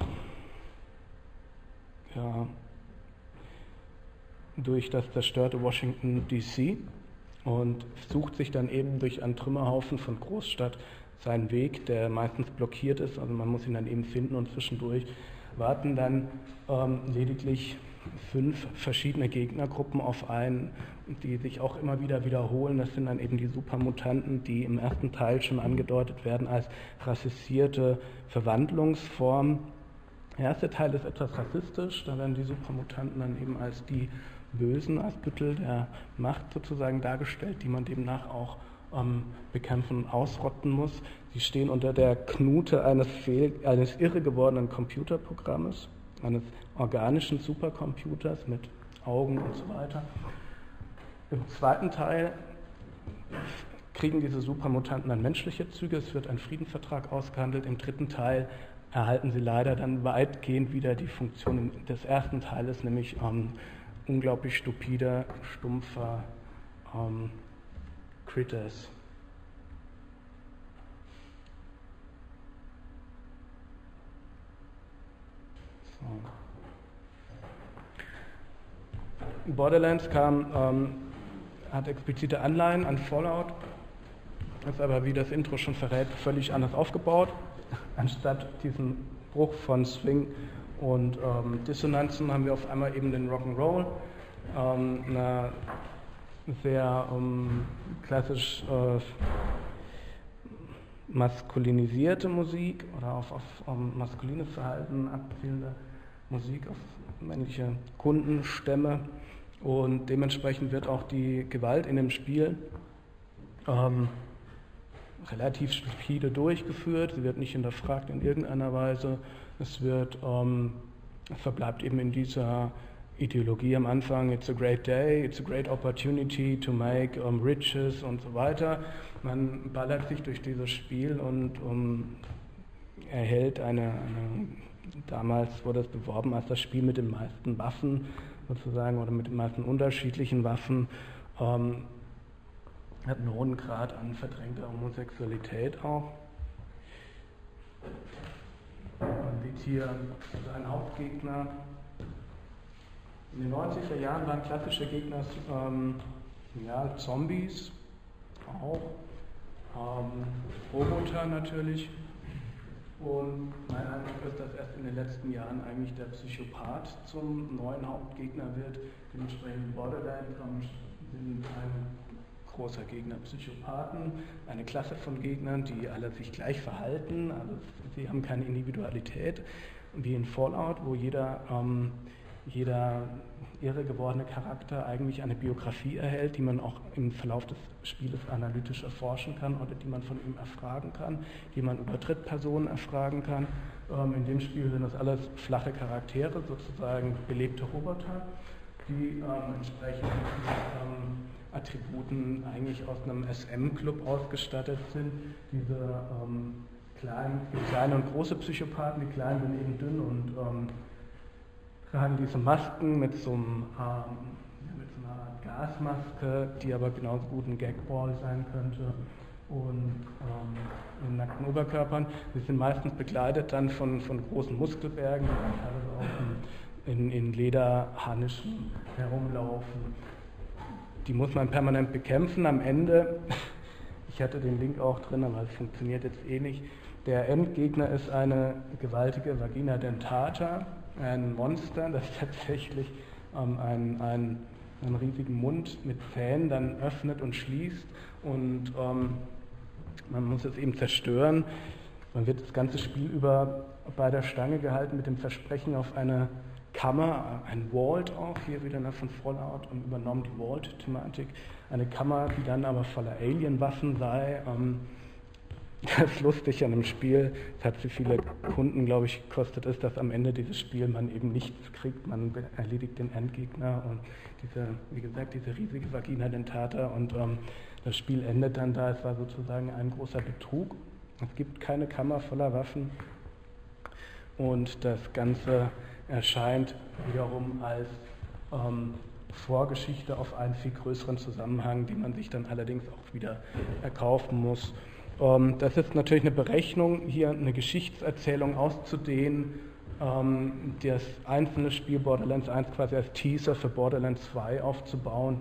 durch das zerstörte Washington DC und sucht sich dann eben durch einen Trümmerhaufen von Großstadt seinen Weg, der meistens blockiert ist, also man muss ihn dann eben finden und zwischendurch warten dann lediglich 5 verschiedene Gegnergruppen auf einen, die sich auch immer wieder wiederholen. Das sind dann eben die Supermutanten, die im ersten Teil schon angedeutet werden als rassissierte Verwandlungsformen. Der erste Teil ist etwas rassistisch, da werden die Supermutanten dann eben als die Bösen, als Büttel der Macht sozusagen dargestellt, die man demnach auch bekämpfen und ausrotten muss. Sie stehen unter der Knute eines irre gewordenen Computerprogrammes, eines organischen Supercomputers mit Augen und so weiter. Im zweiten Teil kriegen diese Supermutanten dann menschliche Züge, es wird ein Friedensvertrag ausgehandelt. Im dritten Teil erhalten sie leider dann weitgehend wieder die Funktion des ersten Teiles, nämlich unglaublich stupider, stumpfer Critters. So. Borderlands hat explizite Anleihen an Fallout, ist aber, wie das Intro schon verrät, völlig anders aufgebaut. Anstatt diesen Bruch von Swing und Dissonanzen haben wir auf einmal eben den Rock'n'Roll, eine sehr klassisch maskulinisierte Musik oder auf maskulines Verhalten abzielende Musik, auf männliche Kundenstämme, und dementsprechend wird auch die Gewalt in dem Spiel relativ stupide durchgeführt, sie wird nicht hinterfragt in irgendeiner Weise, es verbleibt eben in dieser Ideologie am Anfang, it's a great day, it's a great opportunity to make riches und so weiter. Man ballert sich durch dieses Spiel und erhält damals wurde es beworben als das Spiel mit den meisten Waffen sozusagen oder mit den meisten unterschiedlichen Waffen, hat einen hohen Grad an verdrängter Homosexualität auch. Man sieht hier einen Hauptgegner. In den 90er Jahren waren klassische Gegner Zombies, auch Roboter natürlich. Und mein Eindruck ist, dass erst in den letzten Jahren eigentlich der Psychopath zum neuen Hauptgegner wird. Dementsprechend Borderlands sind ein großer Gegner Psychopathen, eine Klasse von Gegnern, die alle sich gleich verhalten, also sie haben keine Individualität, wie in Fallout, wo jeder irre gewordene Charakter eigentlich eine Biografie erhält, die man auch im Verlauf des Spieles analytisch erforschen kann oder die man von ihm erfragen kann, die man über Drittpersonen erfragen kann. In dem Spiel sind das alles flache Charaktere, sozusagen belebte Roboter, die entsprechend Attributen eigentlich aus einem SM-Club ausgestattet sind. Diese kleine und große Psychopathen, die kleinen sind eben dünn und tragen diese Masken mit so einer Gasmaske, die aber genauso gut ein Gagball sein könnte, und in nackten Oberkörpern. Sie sind meistens begleitet dann von großen Muskelbergen, die dann teilweise auch in Lederharnischen herumlaufen. Die muss man permanent bekämpfen. Am Ende, ich hatte den Link auch drin, aber es funktioniert jetzt eh nicht, der Endgegner ist eine gewaltige Vagina dentata, ein Monster, das tatsächlich einen riesigen Mund mit Zähnen dann öffnet und schließt, und man muss es eben zerstören. Man wird das ganze Spiel über bei der Stange gehalten mit dem Versprechen auf eine Kammer, ein Vault auch, hier wieder von Fallout und übernommen die Vault-Thematik, eine Kammer, die dann aber voller Alien-Waffen sei. Das ist lustig an dem Spiel, es hat für viele Kunden, glaube ich, gekostet ist, dass am Ende dieses Spiel man eben nichts kriegt, man erledigt den Endgegner und wie gesagt, diese riesige Vagina dentata, und das Spiel endet dann da, es war sozusagen ein großer Betrug, es gibt keine Kammer voller Waffen, und das Ganze erscheint wiederum als Vorgeschichte auf einen viel größeren Zusammenhang, den man sich dann allerdings auch wieder erkaufen muss. Das ist natürlich eine Berechnung, hier eine Geschichtserzählung auszudehnen, das einzelne Spiel Borderlands 1 quasi als Teaser für Borderlands 2 aufzubauen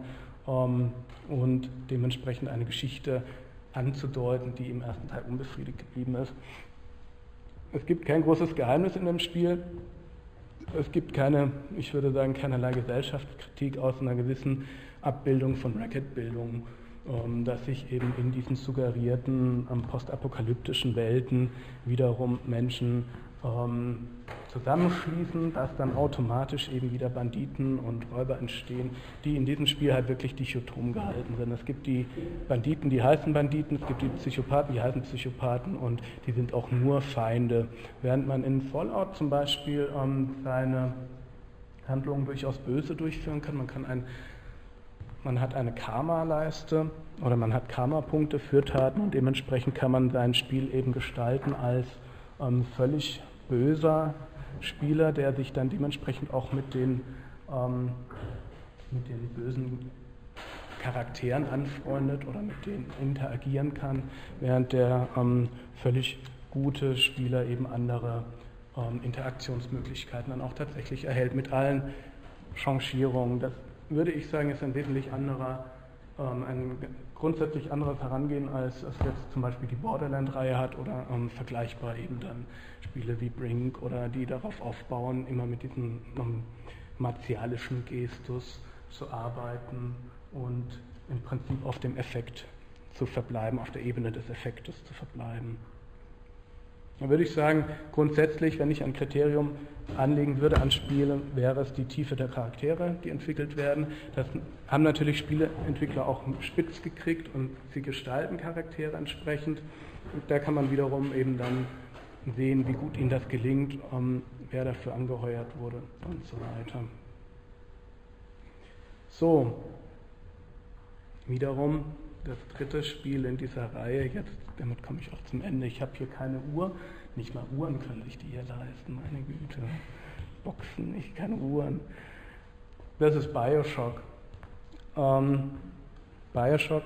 und dementsprechend eine Geschichte anzudeuten, die im ersten Teil unbefriedigt geblieben ist. Es gibt kein großes Geheimnis in dem Spiel. es gibt keine, ich würde sagen, keinerlei Gesellschaftskritik aus einer gewissen Abbildung von Racket-Bildung, dass sich eben in diesen suggerierten postapokalyptischen Welten wiederum Menschen zusammenschließen, dass dann automatisch eben wieder Banditen und Räuber entstehen, die in diesem Spiel halt wirklich dichotom gehalten sind. Es gibt die Banditen, die heißen Banditen, es gibt die Psychopathen, die heißen Psychopathen und die sind auch nur Feinde. Während man in Fallout zum Beispiel seine Handlungen durchaus böse durchführen kann, man hat eine Karma-Leiste oder man hat Karma-Punkte für Taten und dementsprechend kann man sein Spiel eben gestalten als völlig böser Spieler, der sich dann dementsprechend auch mit den bösen Charakteren anfreundet oder mit denen interagieren kann, während der völlig gute Spieler eben andere Interaktionsmöglichkeiten dann auch tatsächlich erhält mit allen Changierungen. Das würde ich sagen, ist ein wesentlich anderer, ein grundsätzlich anderes Herangehen, als es jetzt zum Beispiel die Borderland-Reihe hat oder vergleichbar eben dann Spiele wie Brink oder die darauf aufbauen, immer mit diesem martialischen Gestus zu arbeiten und im Prinzip auf dem Effekt zu verbleiben, auf der Ebene des Effektes zu verbleiben. Dann würde ich sagen, grundsätzlich, wenn ich ein Kriterium anlegen würde an Spielen, wäre es die Tiefe der Charaktere, die entwickelt werden. Das haben natürlich Spieleentwickler auch spitz gekriegt und sie gestalten Charaktere entsprechend. Und da kann man wiederum eben dann sehen, wie gut ihnen das gelingt, wer dafür angeheuert wurde und so weiter. So, wiederum das dritte Spiel in dieser Reihe, jetzt, damit komme ich auch zum Ende. Ich habe hier keine Uhr, nicht mal Uhren können sich die hier leisten, meine Güte. Boxen, nicht keine Uhren. Das ist Bioshock. Bioshock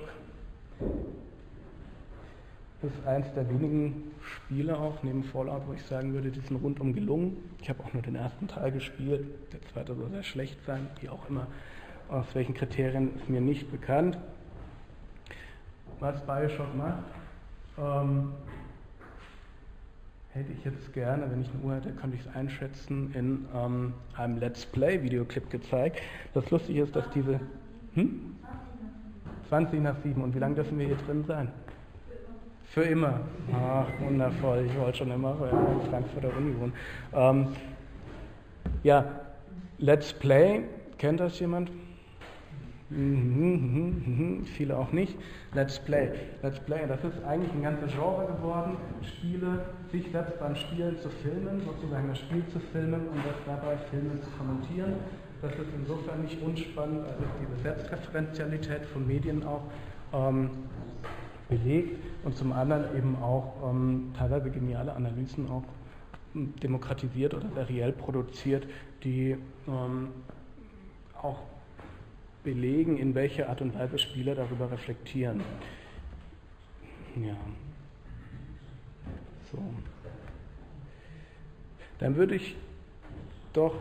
ist eins der wenigen Spiele auch, neben Fallout, wo ich sagen würde, die sind rundum gelungen. Ich habe auch nur den ersten Teil gespielt, der zweite soll sehr schlecht sein, wie auch immer. Aus welchen Kriterien ist mir nicht bekannt. Was Bioshock macht, hätte ich jetzt gerne, wenn ich eine Uhr hätte, könnte ich es einschätzen, in einem Let's Play-Videoclip gezeigt. Das Lustige ist, dass diese... 20 nach 7. Und wie lange dürfen wir hier drin sein? Für immer. Ach, wundervoll. Ich wollte schon immer in Frankfurter Uni wohnen. Ja, Let's Play, kennt das jemand? Viele auch nicht. Let's Play, das ist eigentlich ein ganzes Genre geworden, Spiele, sich selbst beim Spielen zu filmen, sozusagen das Spiel zu filmen und das dabei Filme zu kommentieren. Das ist insofern nicht unspannend, als es diese Selbstreferenzialität von Medien auch belegt und zum anderen eben auch teilweise geniale Analysen auch demokratisiert oder seriell produziert, die auch belegen, in welcher Art und Weise Spieler darüber reflektieren. Ja. So. Dann würde ich doch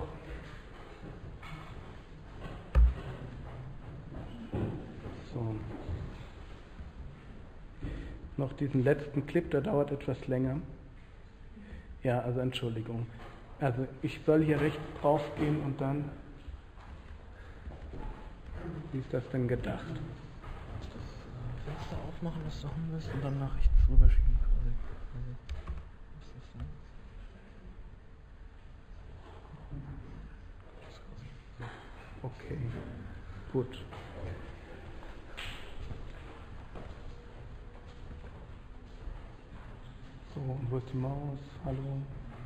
noch diesen letzten Clip, der dauert etwas länger. Ja, also Entschuldigung. Also ich soll hier rechts drauf gehen und dann... Wie ist das denn gedacht? Das Fenster aufmachen, was du haben willst, und dann nach rechts rüberschieben quasi. Was ist das denn? Okay, gut. So, und wo ist die Maus? Hallo?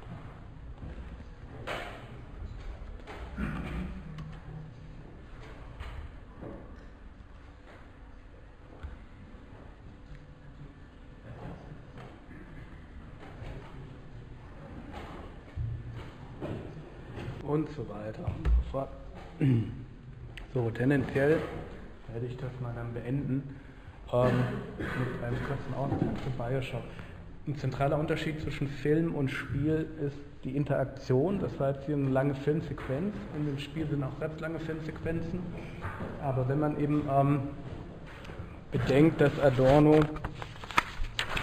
Und so weiter und so fort. So, tendenziell werde ich das mal dann beenden mit einem kurzen Ausdruck zu Bioshock. Ein zentraler Unterschied zwischen Film und Spiel ist die Interaktion. Das war jetzt hier eine lange Filmsequenz. In dem Spiel sind auch ganz lange Filmsequenzen. Aber wenn man eben bedenkt, dass Adorno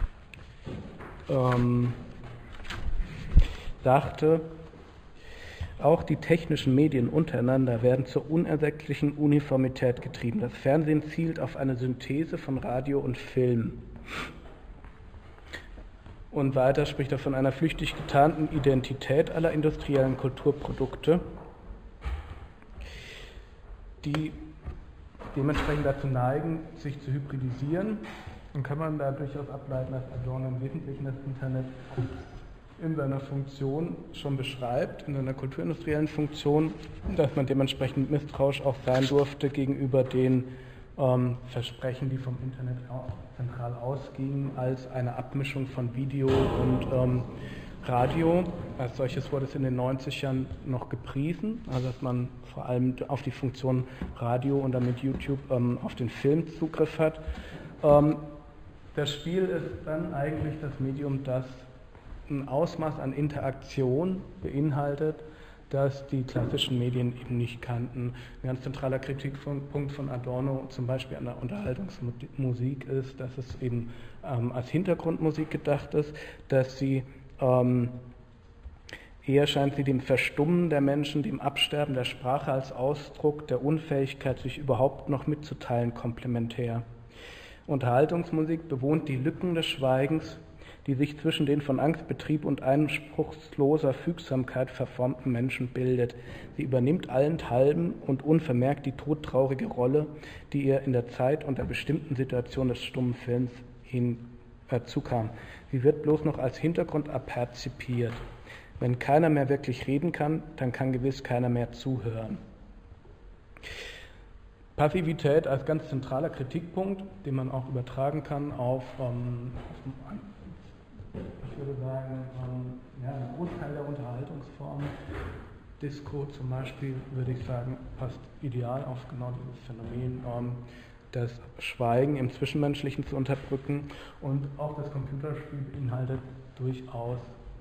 sagte, Auch die technischen Medien untereinander werden zur unersättlichen Uniformität getrieben. Das Fernsehen zielt auf eine Synthese von Radio und Film. Und weiter spricht er von einer flüchtig getarnten Identität aller industriellen Kulturprodukte, die dementsprechend dazu neigen, sich zu hybridisieren. Dann kann man da durchaus ableiten, dass Adorno im Wesentlichen das Internet in seiner Funktion schon beschreibt, in seiner kulturindustriellen Funktion, dass man dementsprechend misstrauisch auch sein durfte gegenüber den Versprechen, die vom Internet auch zentral ausgingen, als eine Abmischung von Video und Radio. Als solches wurde es in den 90ern noch gepriesen, also dass man vor allem auf die Funktion Radio und damit YouTube auf den Film Zugriff hat. Das Spiel ist dann eigentlich das Medium, das ein Ausmaß an Interaktion beinhaltet, das die klassischen Medien eben nicht kannten. Ein ganz zentraler Kritikpunkt von Adorno zum Beispiel an der Unterhaltungsmusik ist, dass es eben als Hintergrundmusik gedacht ist, dass sie eher scheint sie dem Verstummen der Menschen, dem Absterben der Sprache als Ausdruck der Unfähigkeit, sich überhaupt noch mitzuteilen, komplementär. Unterhaltungsmusik bewohnt die Lücken des Schweigens, die sich zwischen den von Angstbetrieb und einspruchsloser Fügsamkeit verformten Menschen bildet. Sie übernimmt allenthalben und unvermerkt die todtraurige Rolle, die ihr in der Zeit und der bestimmten Situation des stummen Films zukam. Sie wird bloß noch als Hintergrund aperzipiert. Wenn keiner mehr wirklich reden kann, dann kann gewiss keiner mehr zuhören. Passivität als ganz zentraler Kritikpunkt, den man auch übertragen kann auf ich würde sagen, ein Großteil der Unterhaltungsformen. Disco zum Beispiel, würde ich sagen, passt ideal auf genau dieses Phänomen, das Schweigen im Zwischenmenschlichen zu unterdrücken. Und auch das Computerspiel beinhaltet durchaus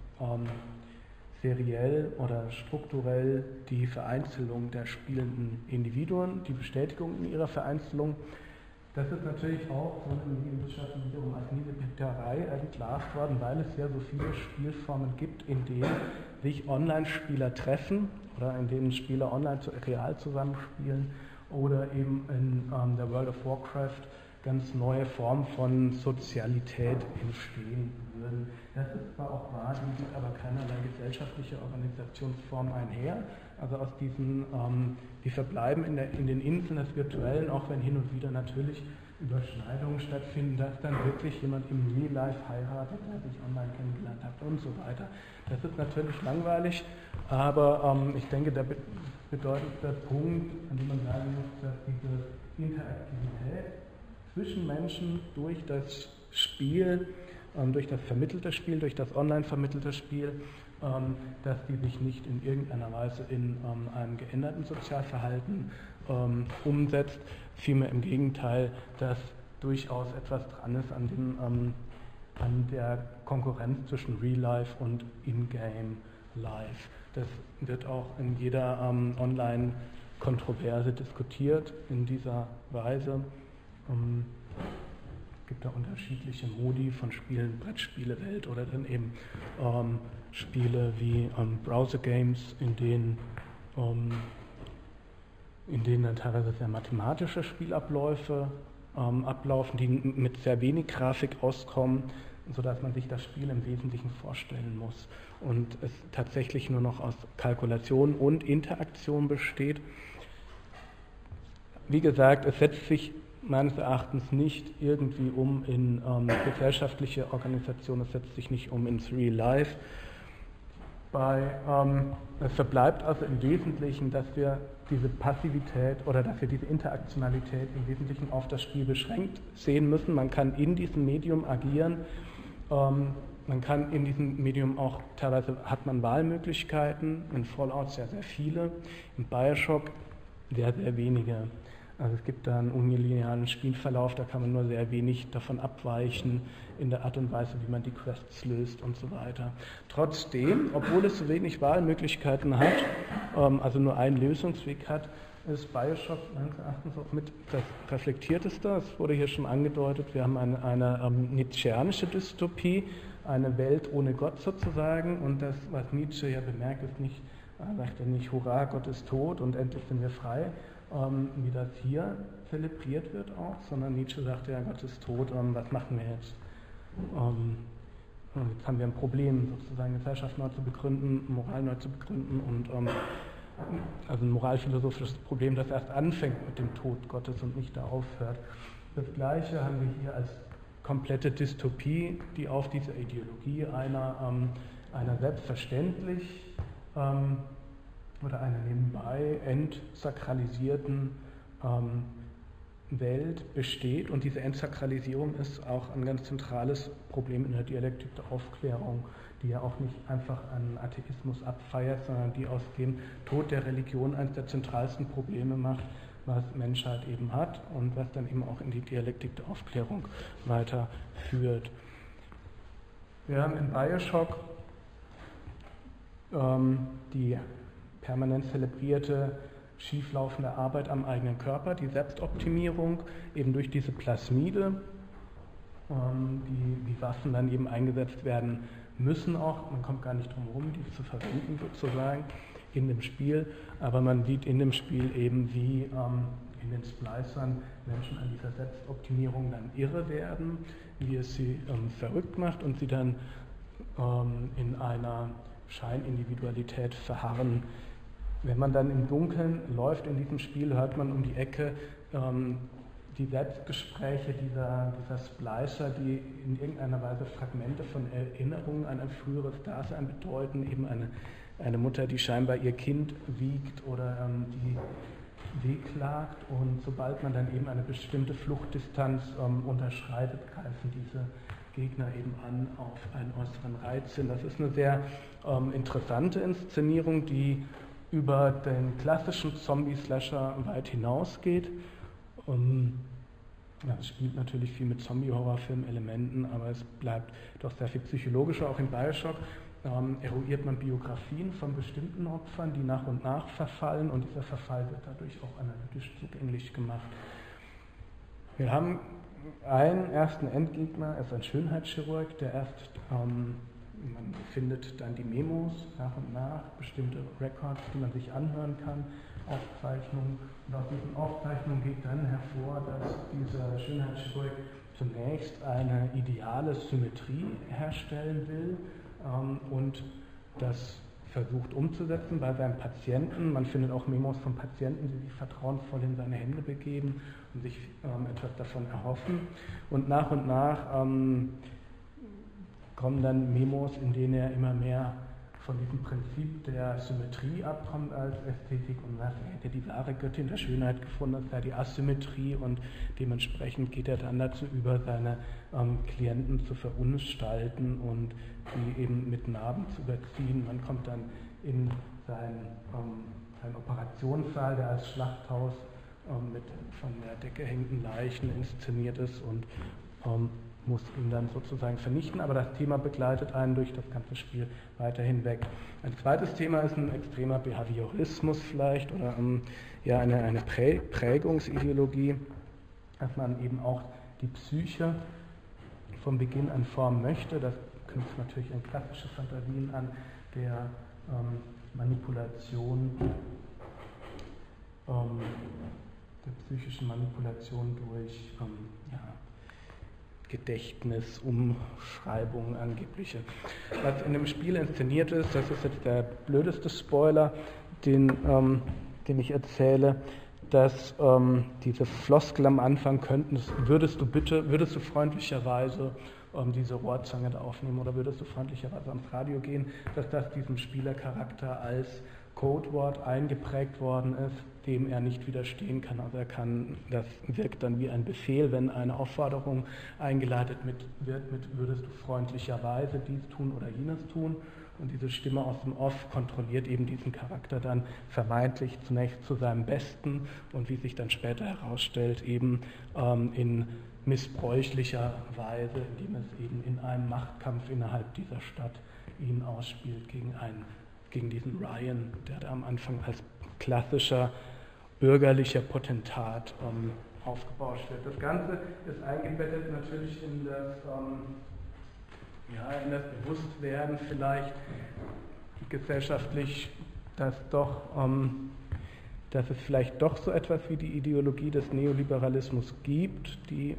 seriell oder strukturell die Vereinzelung der spielenden Individuen, die Bestätigung in ihrer Vereinzelung. Das ist natürlich auch von den Medienwissenschaften wiederum als Niedepetterei entlarvt worden, weil es ja so viele Spielformen gibt, in denen sich Online-Spieler treffen oder in denen Spieler online real zusammenspielen oder eben in der World of Warcraft ganz neue Formen von Sozialität entstehen würden. Das ist zwar auch wahr, die geht aber keinerlei gesellschaftliche Organisationsform einher. Also aus diesen, die verbleiben in den Inseln des Virtuellen, auch wenn hin und wieder natürlich Überschneidungen stattfinden, dass dann wirklich jemand im Real Life heiratet, der sich online kennengelernt hat und so weiter. Das ist natürlich langweilig, aber ich denke, da bedeutet der Punkt, an dem man sagen muss, dass diese Interaktivität zwischen Menschen durch das Spiel, durch das vermittelte Spiel, durch das online vermittelte Spiel, dass die sich nicht in irgendeiner Weise in einem geänderten Sozialverhalten umsetzt. Vielmehr im Gegenteil, dass durchaus etwas dran ist an der Konkurrenz zwischen Real Life und In-Game Life. Das wird auch in jeder Online-Kontroverse diskutiert in dieser Weise. Es gibt da unterschiedliche Modi von Spielen, Brettspielewelt oder dann eben Spiele wie Browser-Games, in denen dann teilweise sehr mathematische Spielabläufe ablaufen, die mit sehr wenig Grafik auskommen, sodass man sich das Spiel im Wesentlichen vorstellen muss und es tatsächlich nur noch aus Kalkulation und Interaktion besteht. Wie gesagt, es setzt sich meines Erachtens nicht irgendwie um in gesellschaftliche Organisation, es setzt sich nicht um ins Real Life. Es verbleibt also im Wesentlichen, dass wir diese Passivität oder dass wir diese Interaktionalität im Wesentlichen auf das Spiel beschränkt sehen müssen. Man kann in diesem Medium agieren, man kann in diesem Medium auch, teilweise hat man Wahlmöglichkeiten, in Fallout sehr, sehr viele, in Bioshock sehr, sehr wenige. Also es gibt da einen unlinearen Spielverlauf, da kann man nur sehr wenig davon abweichen in der Art und Weise, wie man die Quests löst und so weiter. Trotzdem, obwohl es so wenig Wahlmöglichkeiten hat, also nur einen Lösungsweg hat, ist Bioshock meines Erachtens auch mit das reflektierteste. Es wurde hier schon angedeutet, wir haben eine nietzscheanische Dystopie, eine Welt ohne Gott sozusagen, und das, was Nietzsche ja bemerkt, ist nicht sagt er nicht, hurra, Gott ist tot und endlich sind wir frei, wie das hier zelebriert wird auch, sondern Nietzsche sagt ja, Gott ist tot, was machen wir jetzt? Jetzt haben wir ein Problem, sozusagen Gesellschaft neu zu begründen, Moral neu zu begründen und also ein moralphilosophisches Problem, das erst anfängt mit dem Tod Gottes und nicht da aufhört. Das Gleiche haben wir hier als komplette Dystopie, die auf dieser Ideologie einer selbstverständlich oder einer nebenbei entsakralisierten Welt besteht. Und diese Entsakralisierung ist auch ein ganz zentrales Problem in der Dialektik der Aufklärung, die ja auch nicht einfach einen Atheismus abfeiert, sondern die aus dem Tod der Religion eines der zentralsten Probleme macht, was Menschheit eben hat und was dann eben auch in die Dialektik der Aufklärung weiterführt. Wir haben in Bioshock die permanent zelebrierte, schieflaufende Arbeit am eigenen Körper, die Selbstoptimierung, eben durch diese Plasmide, die Waffen dann eben eingesetzt werden müssen auch, man kommt gar nicht drum herum, die zu verwenden sozusagen in dem Spiel, aber man sieht in dem Spiel eben, wie in den Splicern Menschen an dieser Selbstoptimierung dann irre werden, wie es sie verrückt macht und sie dann in einer Scheinindividualität verharren. Wenn man dann im Dunkeln läuft in diesem Spiel, hört man um die Ecke die Selbstgespräche dieser Splicer, die in irgendeiner Weise Fragmente von Erinnerungen an ein früheres Dasein bedeuten, eben eine Mutter, die scheinbar ihr Kind wiegt oder die wehklagt, und sobald man dann eben eine bestimmte Fluchtdistanz unterschreitet, greifen diese Gegner eben an auf einen äußeren Reiz hin. Das ist eine sehr interessante Inszenierung, die über den klassischen Zombie-Slasher weit hinausgeht. Es spielt natürlich viel mit Zombie-Horrorfilm-Elementen, aber es bleibt doch sehr viel psychologischer. Auch in Bioshock eruiert man Biografien von bestimmten Opfern, die nach und nach verfallen, und dieser Verfall wird dadurch auch analytisch zugänglich gemacht. Wir haben einen ersten Endgegner, er ist ein Schönheitschirurg, der erst, man findet dann die Memos nach und nach, bestimmte Records, die man sich anhören kann, Aufzeichnungen, und aus diesen Aufzeichnungen geht dann hervor, dass dieser Schönheitschirurg zunächst eine ideale Symmetrie herstellen will und das versucht umzusetzen bei seinen Patienten. Man findet auch Memos von Patienten, die sich vertrauensvoll in seine Hände begeben und sich etwas davon erhoffen. Und nach kommen dann Memos, in denen er immer mehr von diesem Prinzip der Symmetrie abkommt als Ästhetik und sagt, er hätte die wahre Göttin der Schönheit gefunden, das sei die Asymmetrie, und dementsprechend geht er dann dazu über, seine Klienten zu verunstalten und die eben mit Narben zu überziehen. Man kommt dann in seinen Operationssaal, der als Schlachthaus mit von der Decke hängenden Leichen inszeniert ist, und muss ihn dann sozusagen vernichten, aber das Thema begleitet einen durch das ganze Spiel weiter hinweg. Ein zweites Thema ist ein extremer Behaviorismus vielleicht, oder eine Prägungsideologie, dass man eben auch die Psyche von Beginn an formen möchte. Das knüpft natürlich an klassische Fantasien an, der Manipulation, der psychischen Manipulation durch Gedächtnis, Umschreibungen angebliche. Was in dem Spiel inszeniert ist, das ist jetzt der blödeste Spoiler, den ich erzähle, dass diese Floskel am Anfang könnten, würdest du freundlicherweise diese Rohrzange da aufnehmen oder würdest du freundlicherweise ans Radio gehen, dass das diesem Spielercharakter als Codewort eingeprägt worden ist, dem er nicht widerstehen kann. Also das wirkt dann wie ein Befehl, wenn eine Aufforderung eingeleitet wird mit würdest du freundlicherweise dies tun oder jenes tun. Und diese Stimme aus dem Off kontrolliert eben diesen Charakter dann vermeintlich zunächst zu seinem Besten und wie sich dann später herausstellt, eben in missbräuchlicher Weise, indem es eben in einem Machtkampf innerhalb dieser Stadt ihn ausspielt gegen diesen Ryan, der da am Anfang als klassischer bürgerlicher Potentat aufgebauscht wird. Das Ganze ist eingebettet natürlich in das Bewusstwerden vielleicht gesellschaftlich dass es vielleicht doch so etwas wie die Ideologie des Neoliberalismus gibt, die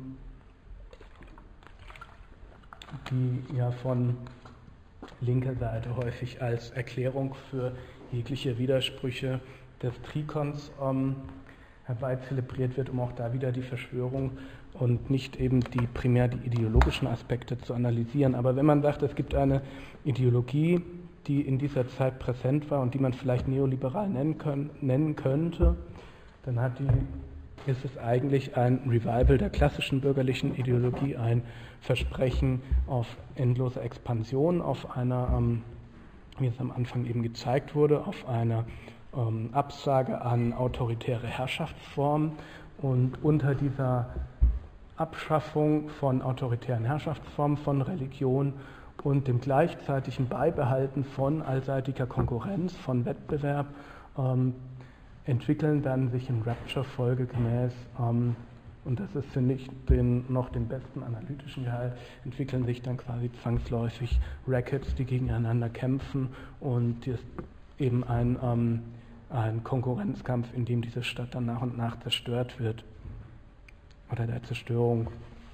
ja von linker Seite häufig als Erklärung für jegliche Widersprüche des Trikons herbei zelebriert wird, um auch da wieder die Verschwörung und nicht eben primär die ideologischen Aspekte zu analysieren. Aber wenn man sagt, es gibt eine Ideologie, die in dieser Zeit präsent war und die man vielleicht neoliberal nennen könnte, dann ist es eigentlich ein Revival der klassischen bürgerlichen Ideologie, ein Versprechen auf endlose Expansion, auf einer, wie es am Anfang eben gezeigt wurde, auf einer Absage an autoritäre Herrschaftsformen, und unter dieser Abschaffung von autoritären Herrschaftsformen, von Religion und dem gleichzeitigen Beibehalten von allseitiger Konkurrenz, von Wettbewerb, entwickeln dann sich in Rapture folgegemäß, und das ist, finde ich, noch den besten analytischen Gehalt, entwickeln sich dann quasi zwangsläufig Rackets, die gegeneinander kämpfen, und ist eben ein Konkurrenzkampf, in dem diese Stadt dann nach und nach zerstört wird, oder der Zerstörung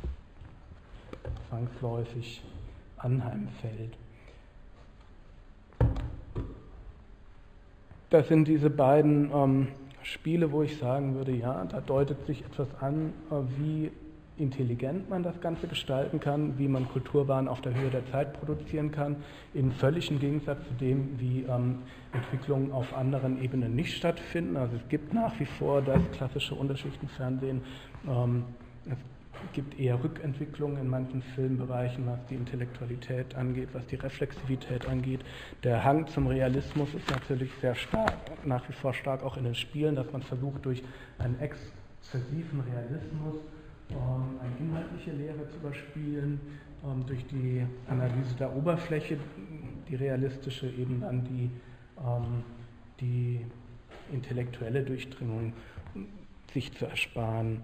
zwangsläufig anheimfällt. Das sind diese beiden Spiele, wo ich sagen würde, ja, da deutet sich etwas an, wie intelligent man das Ganze gestalten kann, wie man Kulturwaren auf der Höhe der Zeit produzieren kann, in völligem Gegensatz zu dem, wie Entwicklungen auf anderen Ebenen nicht stattfinden. Also es gibt nach wie vor das klassische Unterschichtenfernsehen, es gibt eher Rückentwicklungen in manchen Filmbereichen, was die Intellektualität angeht, was die Reflexivität angeht. Der Hang zum Realismus ist natürlich sehr stark, nach wie vor stark auch in den Spielen, dass man versucht, durch einen exzessiven Realismus eine inhaltliche Lehre zu überspielen, durch die Analyse der Oberfläche, die realistische, eben dann die intellektuelle Durchdringung sich zu ersparen.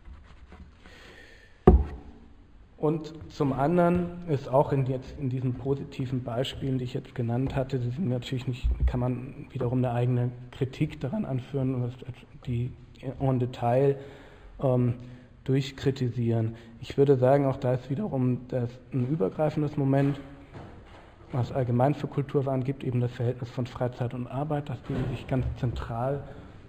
Und zum anderen ist auch in diesen positiven Beispielen, die ich jetzt genannt hatte, das sind natürlich nicht, kann man wiederum eine eigene Kritik daran anführen, die en Detail durchkritisieren. Ich würde sagen, auch da ist wiederum ein übergreifendes Moment, was allgemein für Kulturwaren gibt, eben das Verhältnis von Freizeit und Arbeit, dass die sich ganz zentral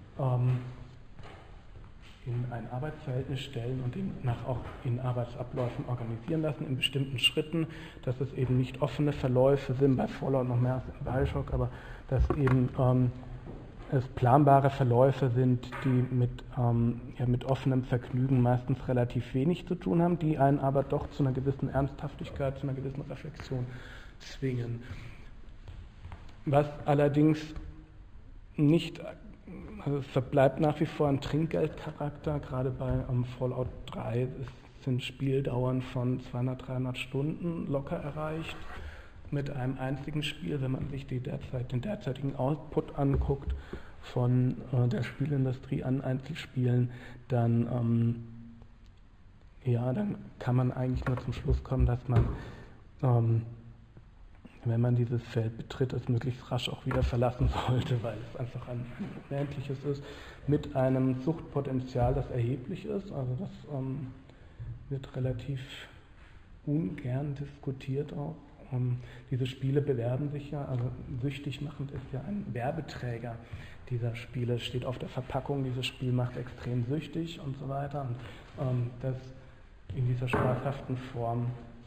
in ein Arbeitsverhältnis stellen und auch in Arbeitsabläufen organisieren lassen, in bestimmten Schritten, dass es eben nicht offene Verläufe sind, bei Fallout noch mehr als in Bioshock, aber dass eben es planbare Verläufe sind, die mit offenem Vergnügen meistens relativ wenig zu tun haben, die einen aber doch zu einer gewissen Ernsthaftigkeit, zu einer gewissen Reflexion zwingen. Was allerdings nicht, also es verbleibt nach wie vor ein Trinkgeldcharakter, gerade bei Fallout 3 sind Spieldauern von 200, 300 Stunden locker erreicht mit einem einzigen Spiel. Wenn man sich den derzeitigen Output anguckt von der Spielindustrie an Einzelspielen, dann kann man eigentlich nur zum Schluss kommen, dass man, wenn man dieses Feld betritt, es möglichst rasch auch wieder verlassen sollte, weil es einfach ein unendliches ist, mit einem Suchtpotenzial, das erheblich ist. Also das wird relativ ungern diskutiert auch. Diese Spiele bewerben sich ja, also süchtig machend ist ja ein Werbeträger dieser Spiele, es steht auf der Verpackung, dieses Spiel macht extrem süchtig und so weiter. Und das in dieser spaßhaften Form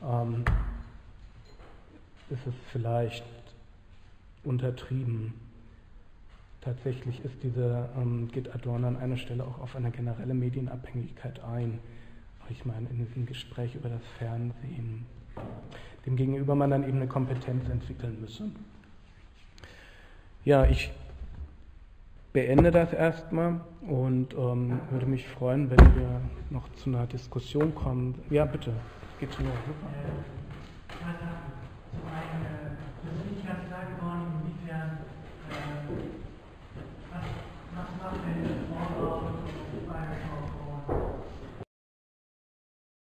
ist es vielleicht untertrieben. Tatsächlich geht Adorno an einer Stelle auch auf eine generelle Medienabhängigkeit ein. Ich meine, in diesem Gespräch über das Fernsehen, demgegenüber man dann eben eine Kompetenz entwickeln müsse. Ja, ich beende das erstmal und würde mich freuen, wenn wir noch zu einer Diskussion kommen. Ja, bitte. Geht's nur. Zum einen, das finde ich ganz klar geworden,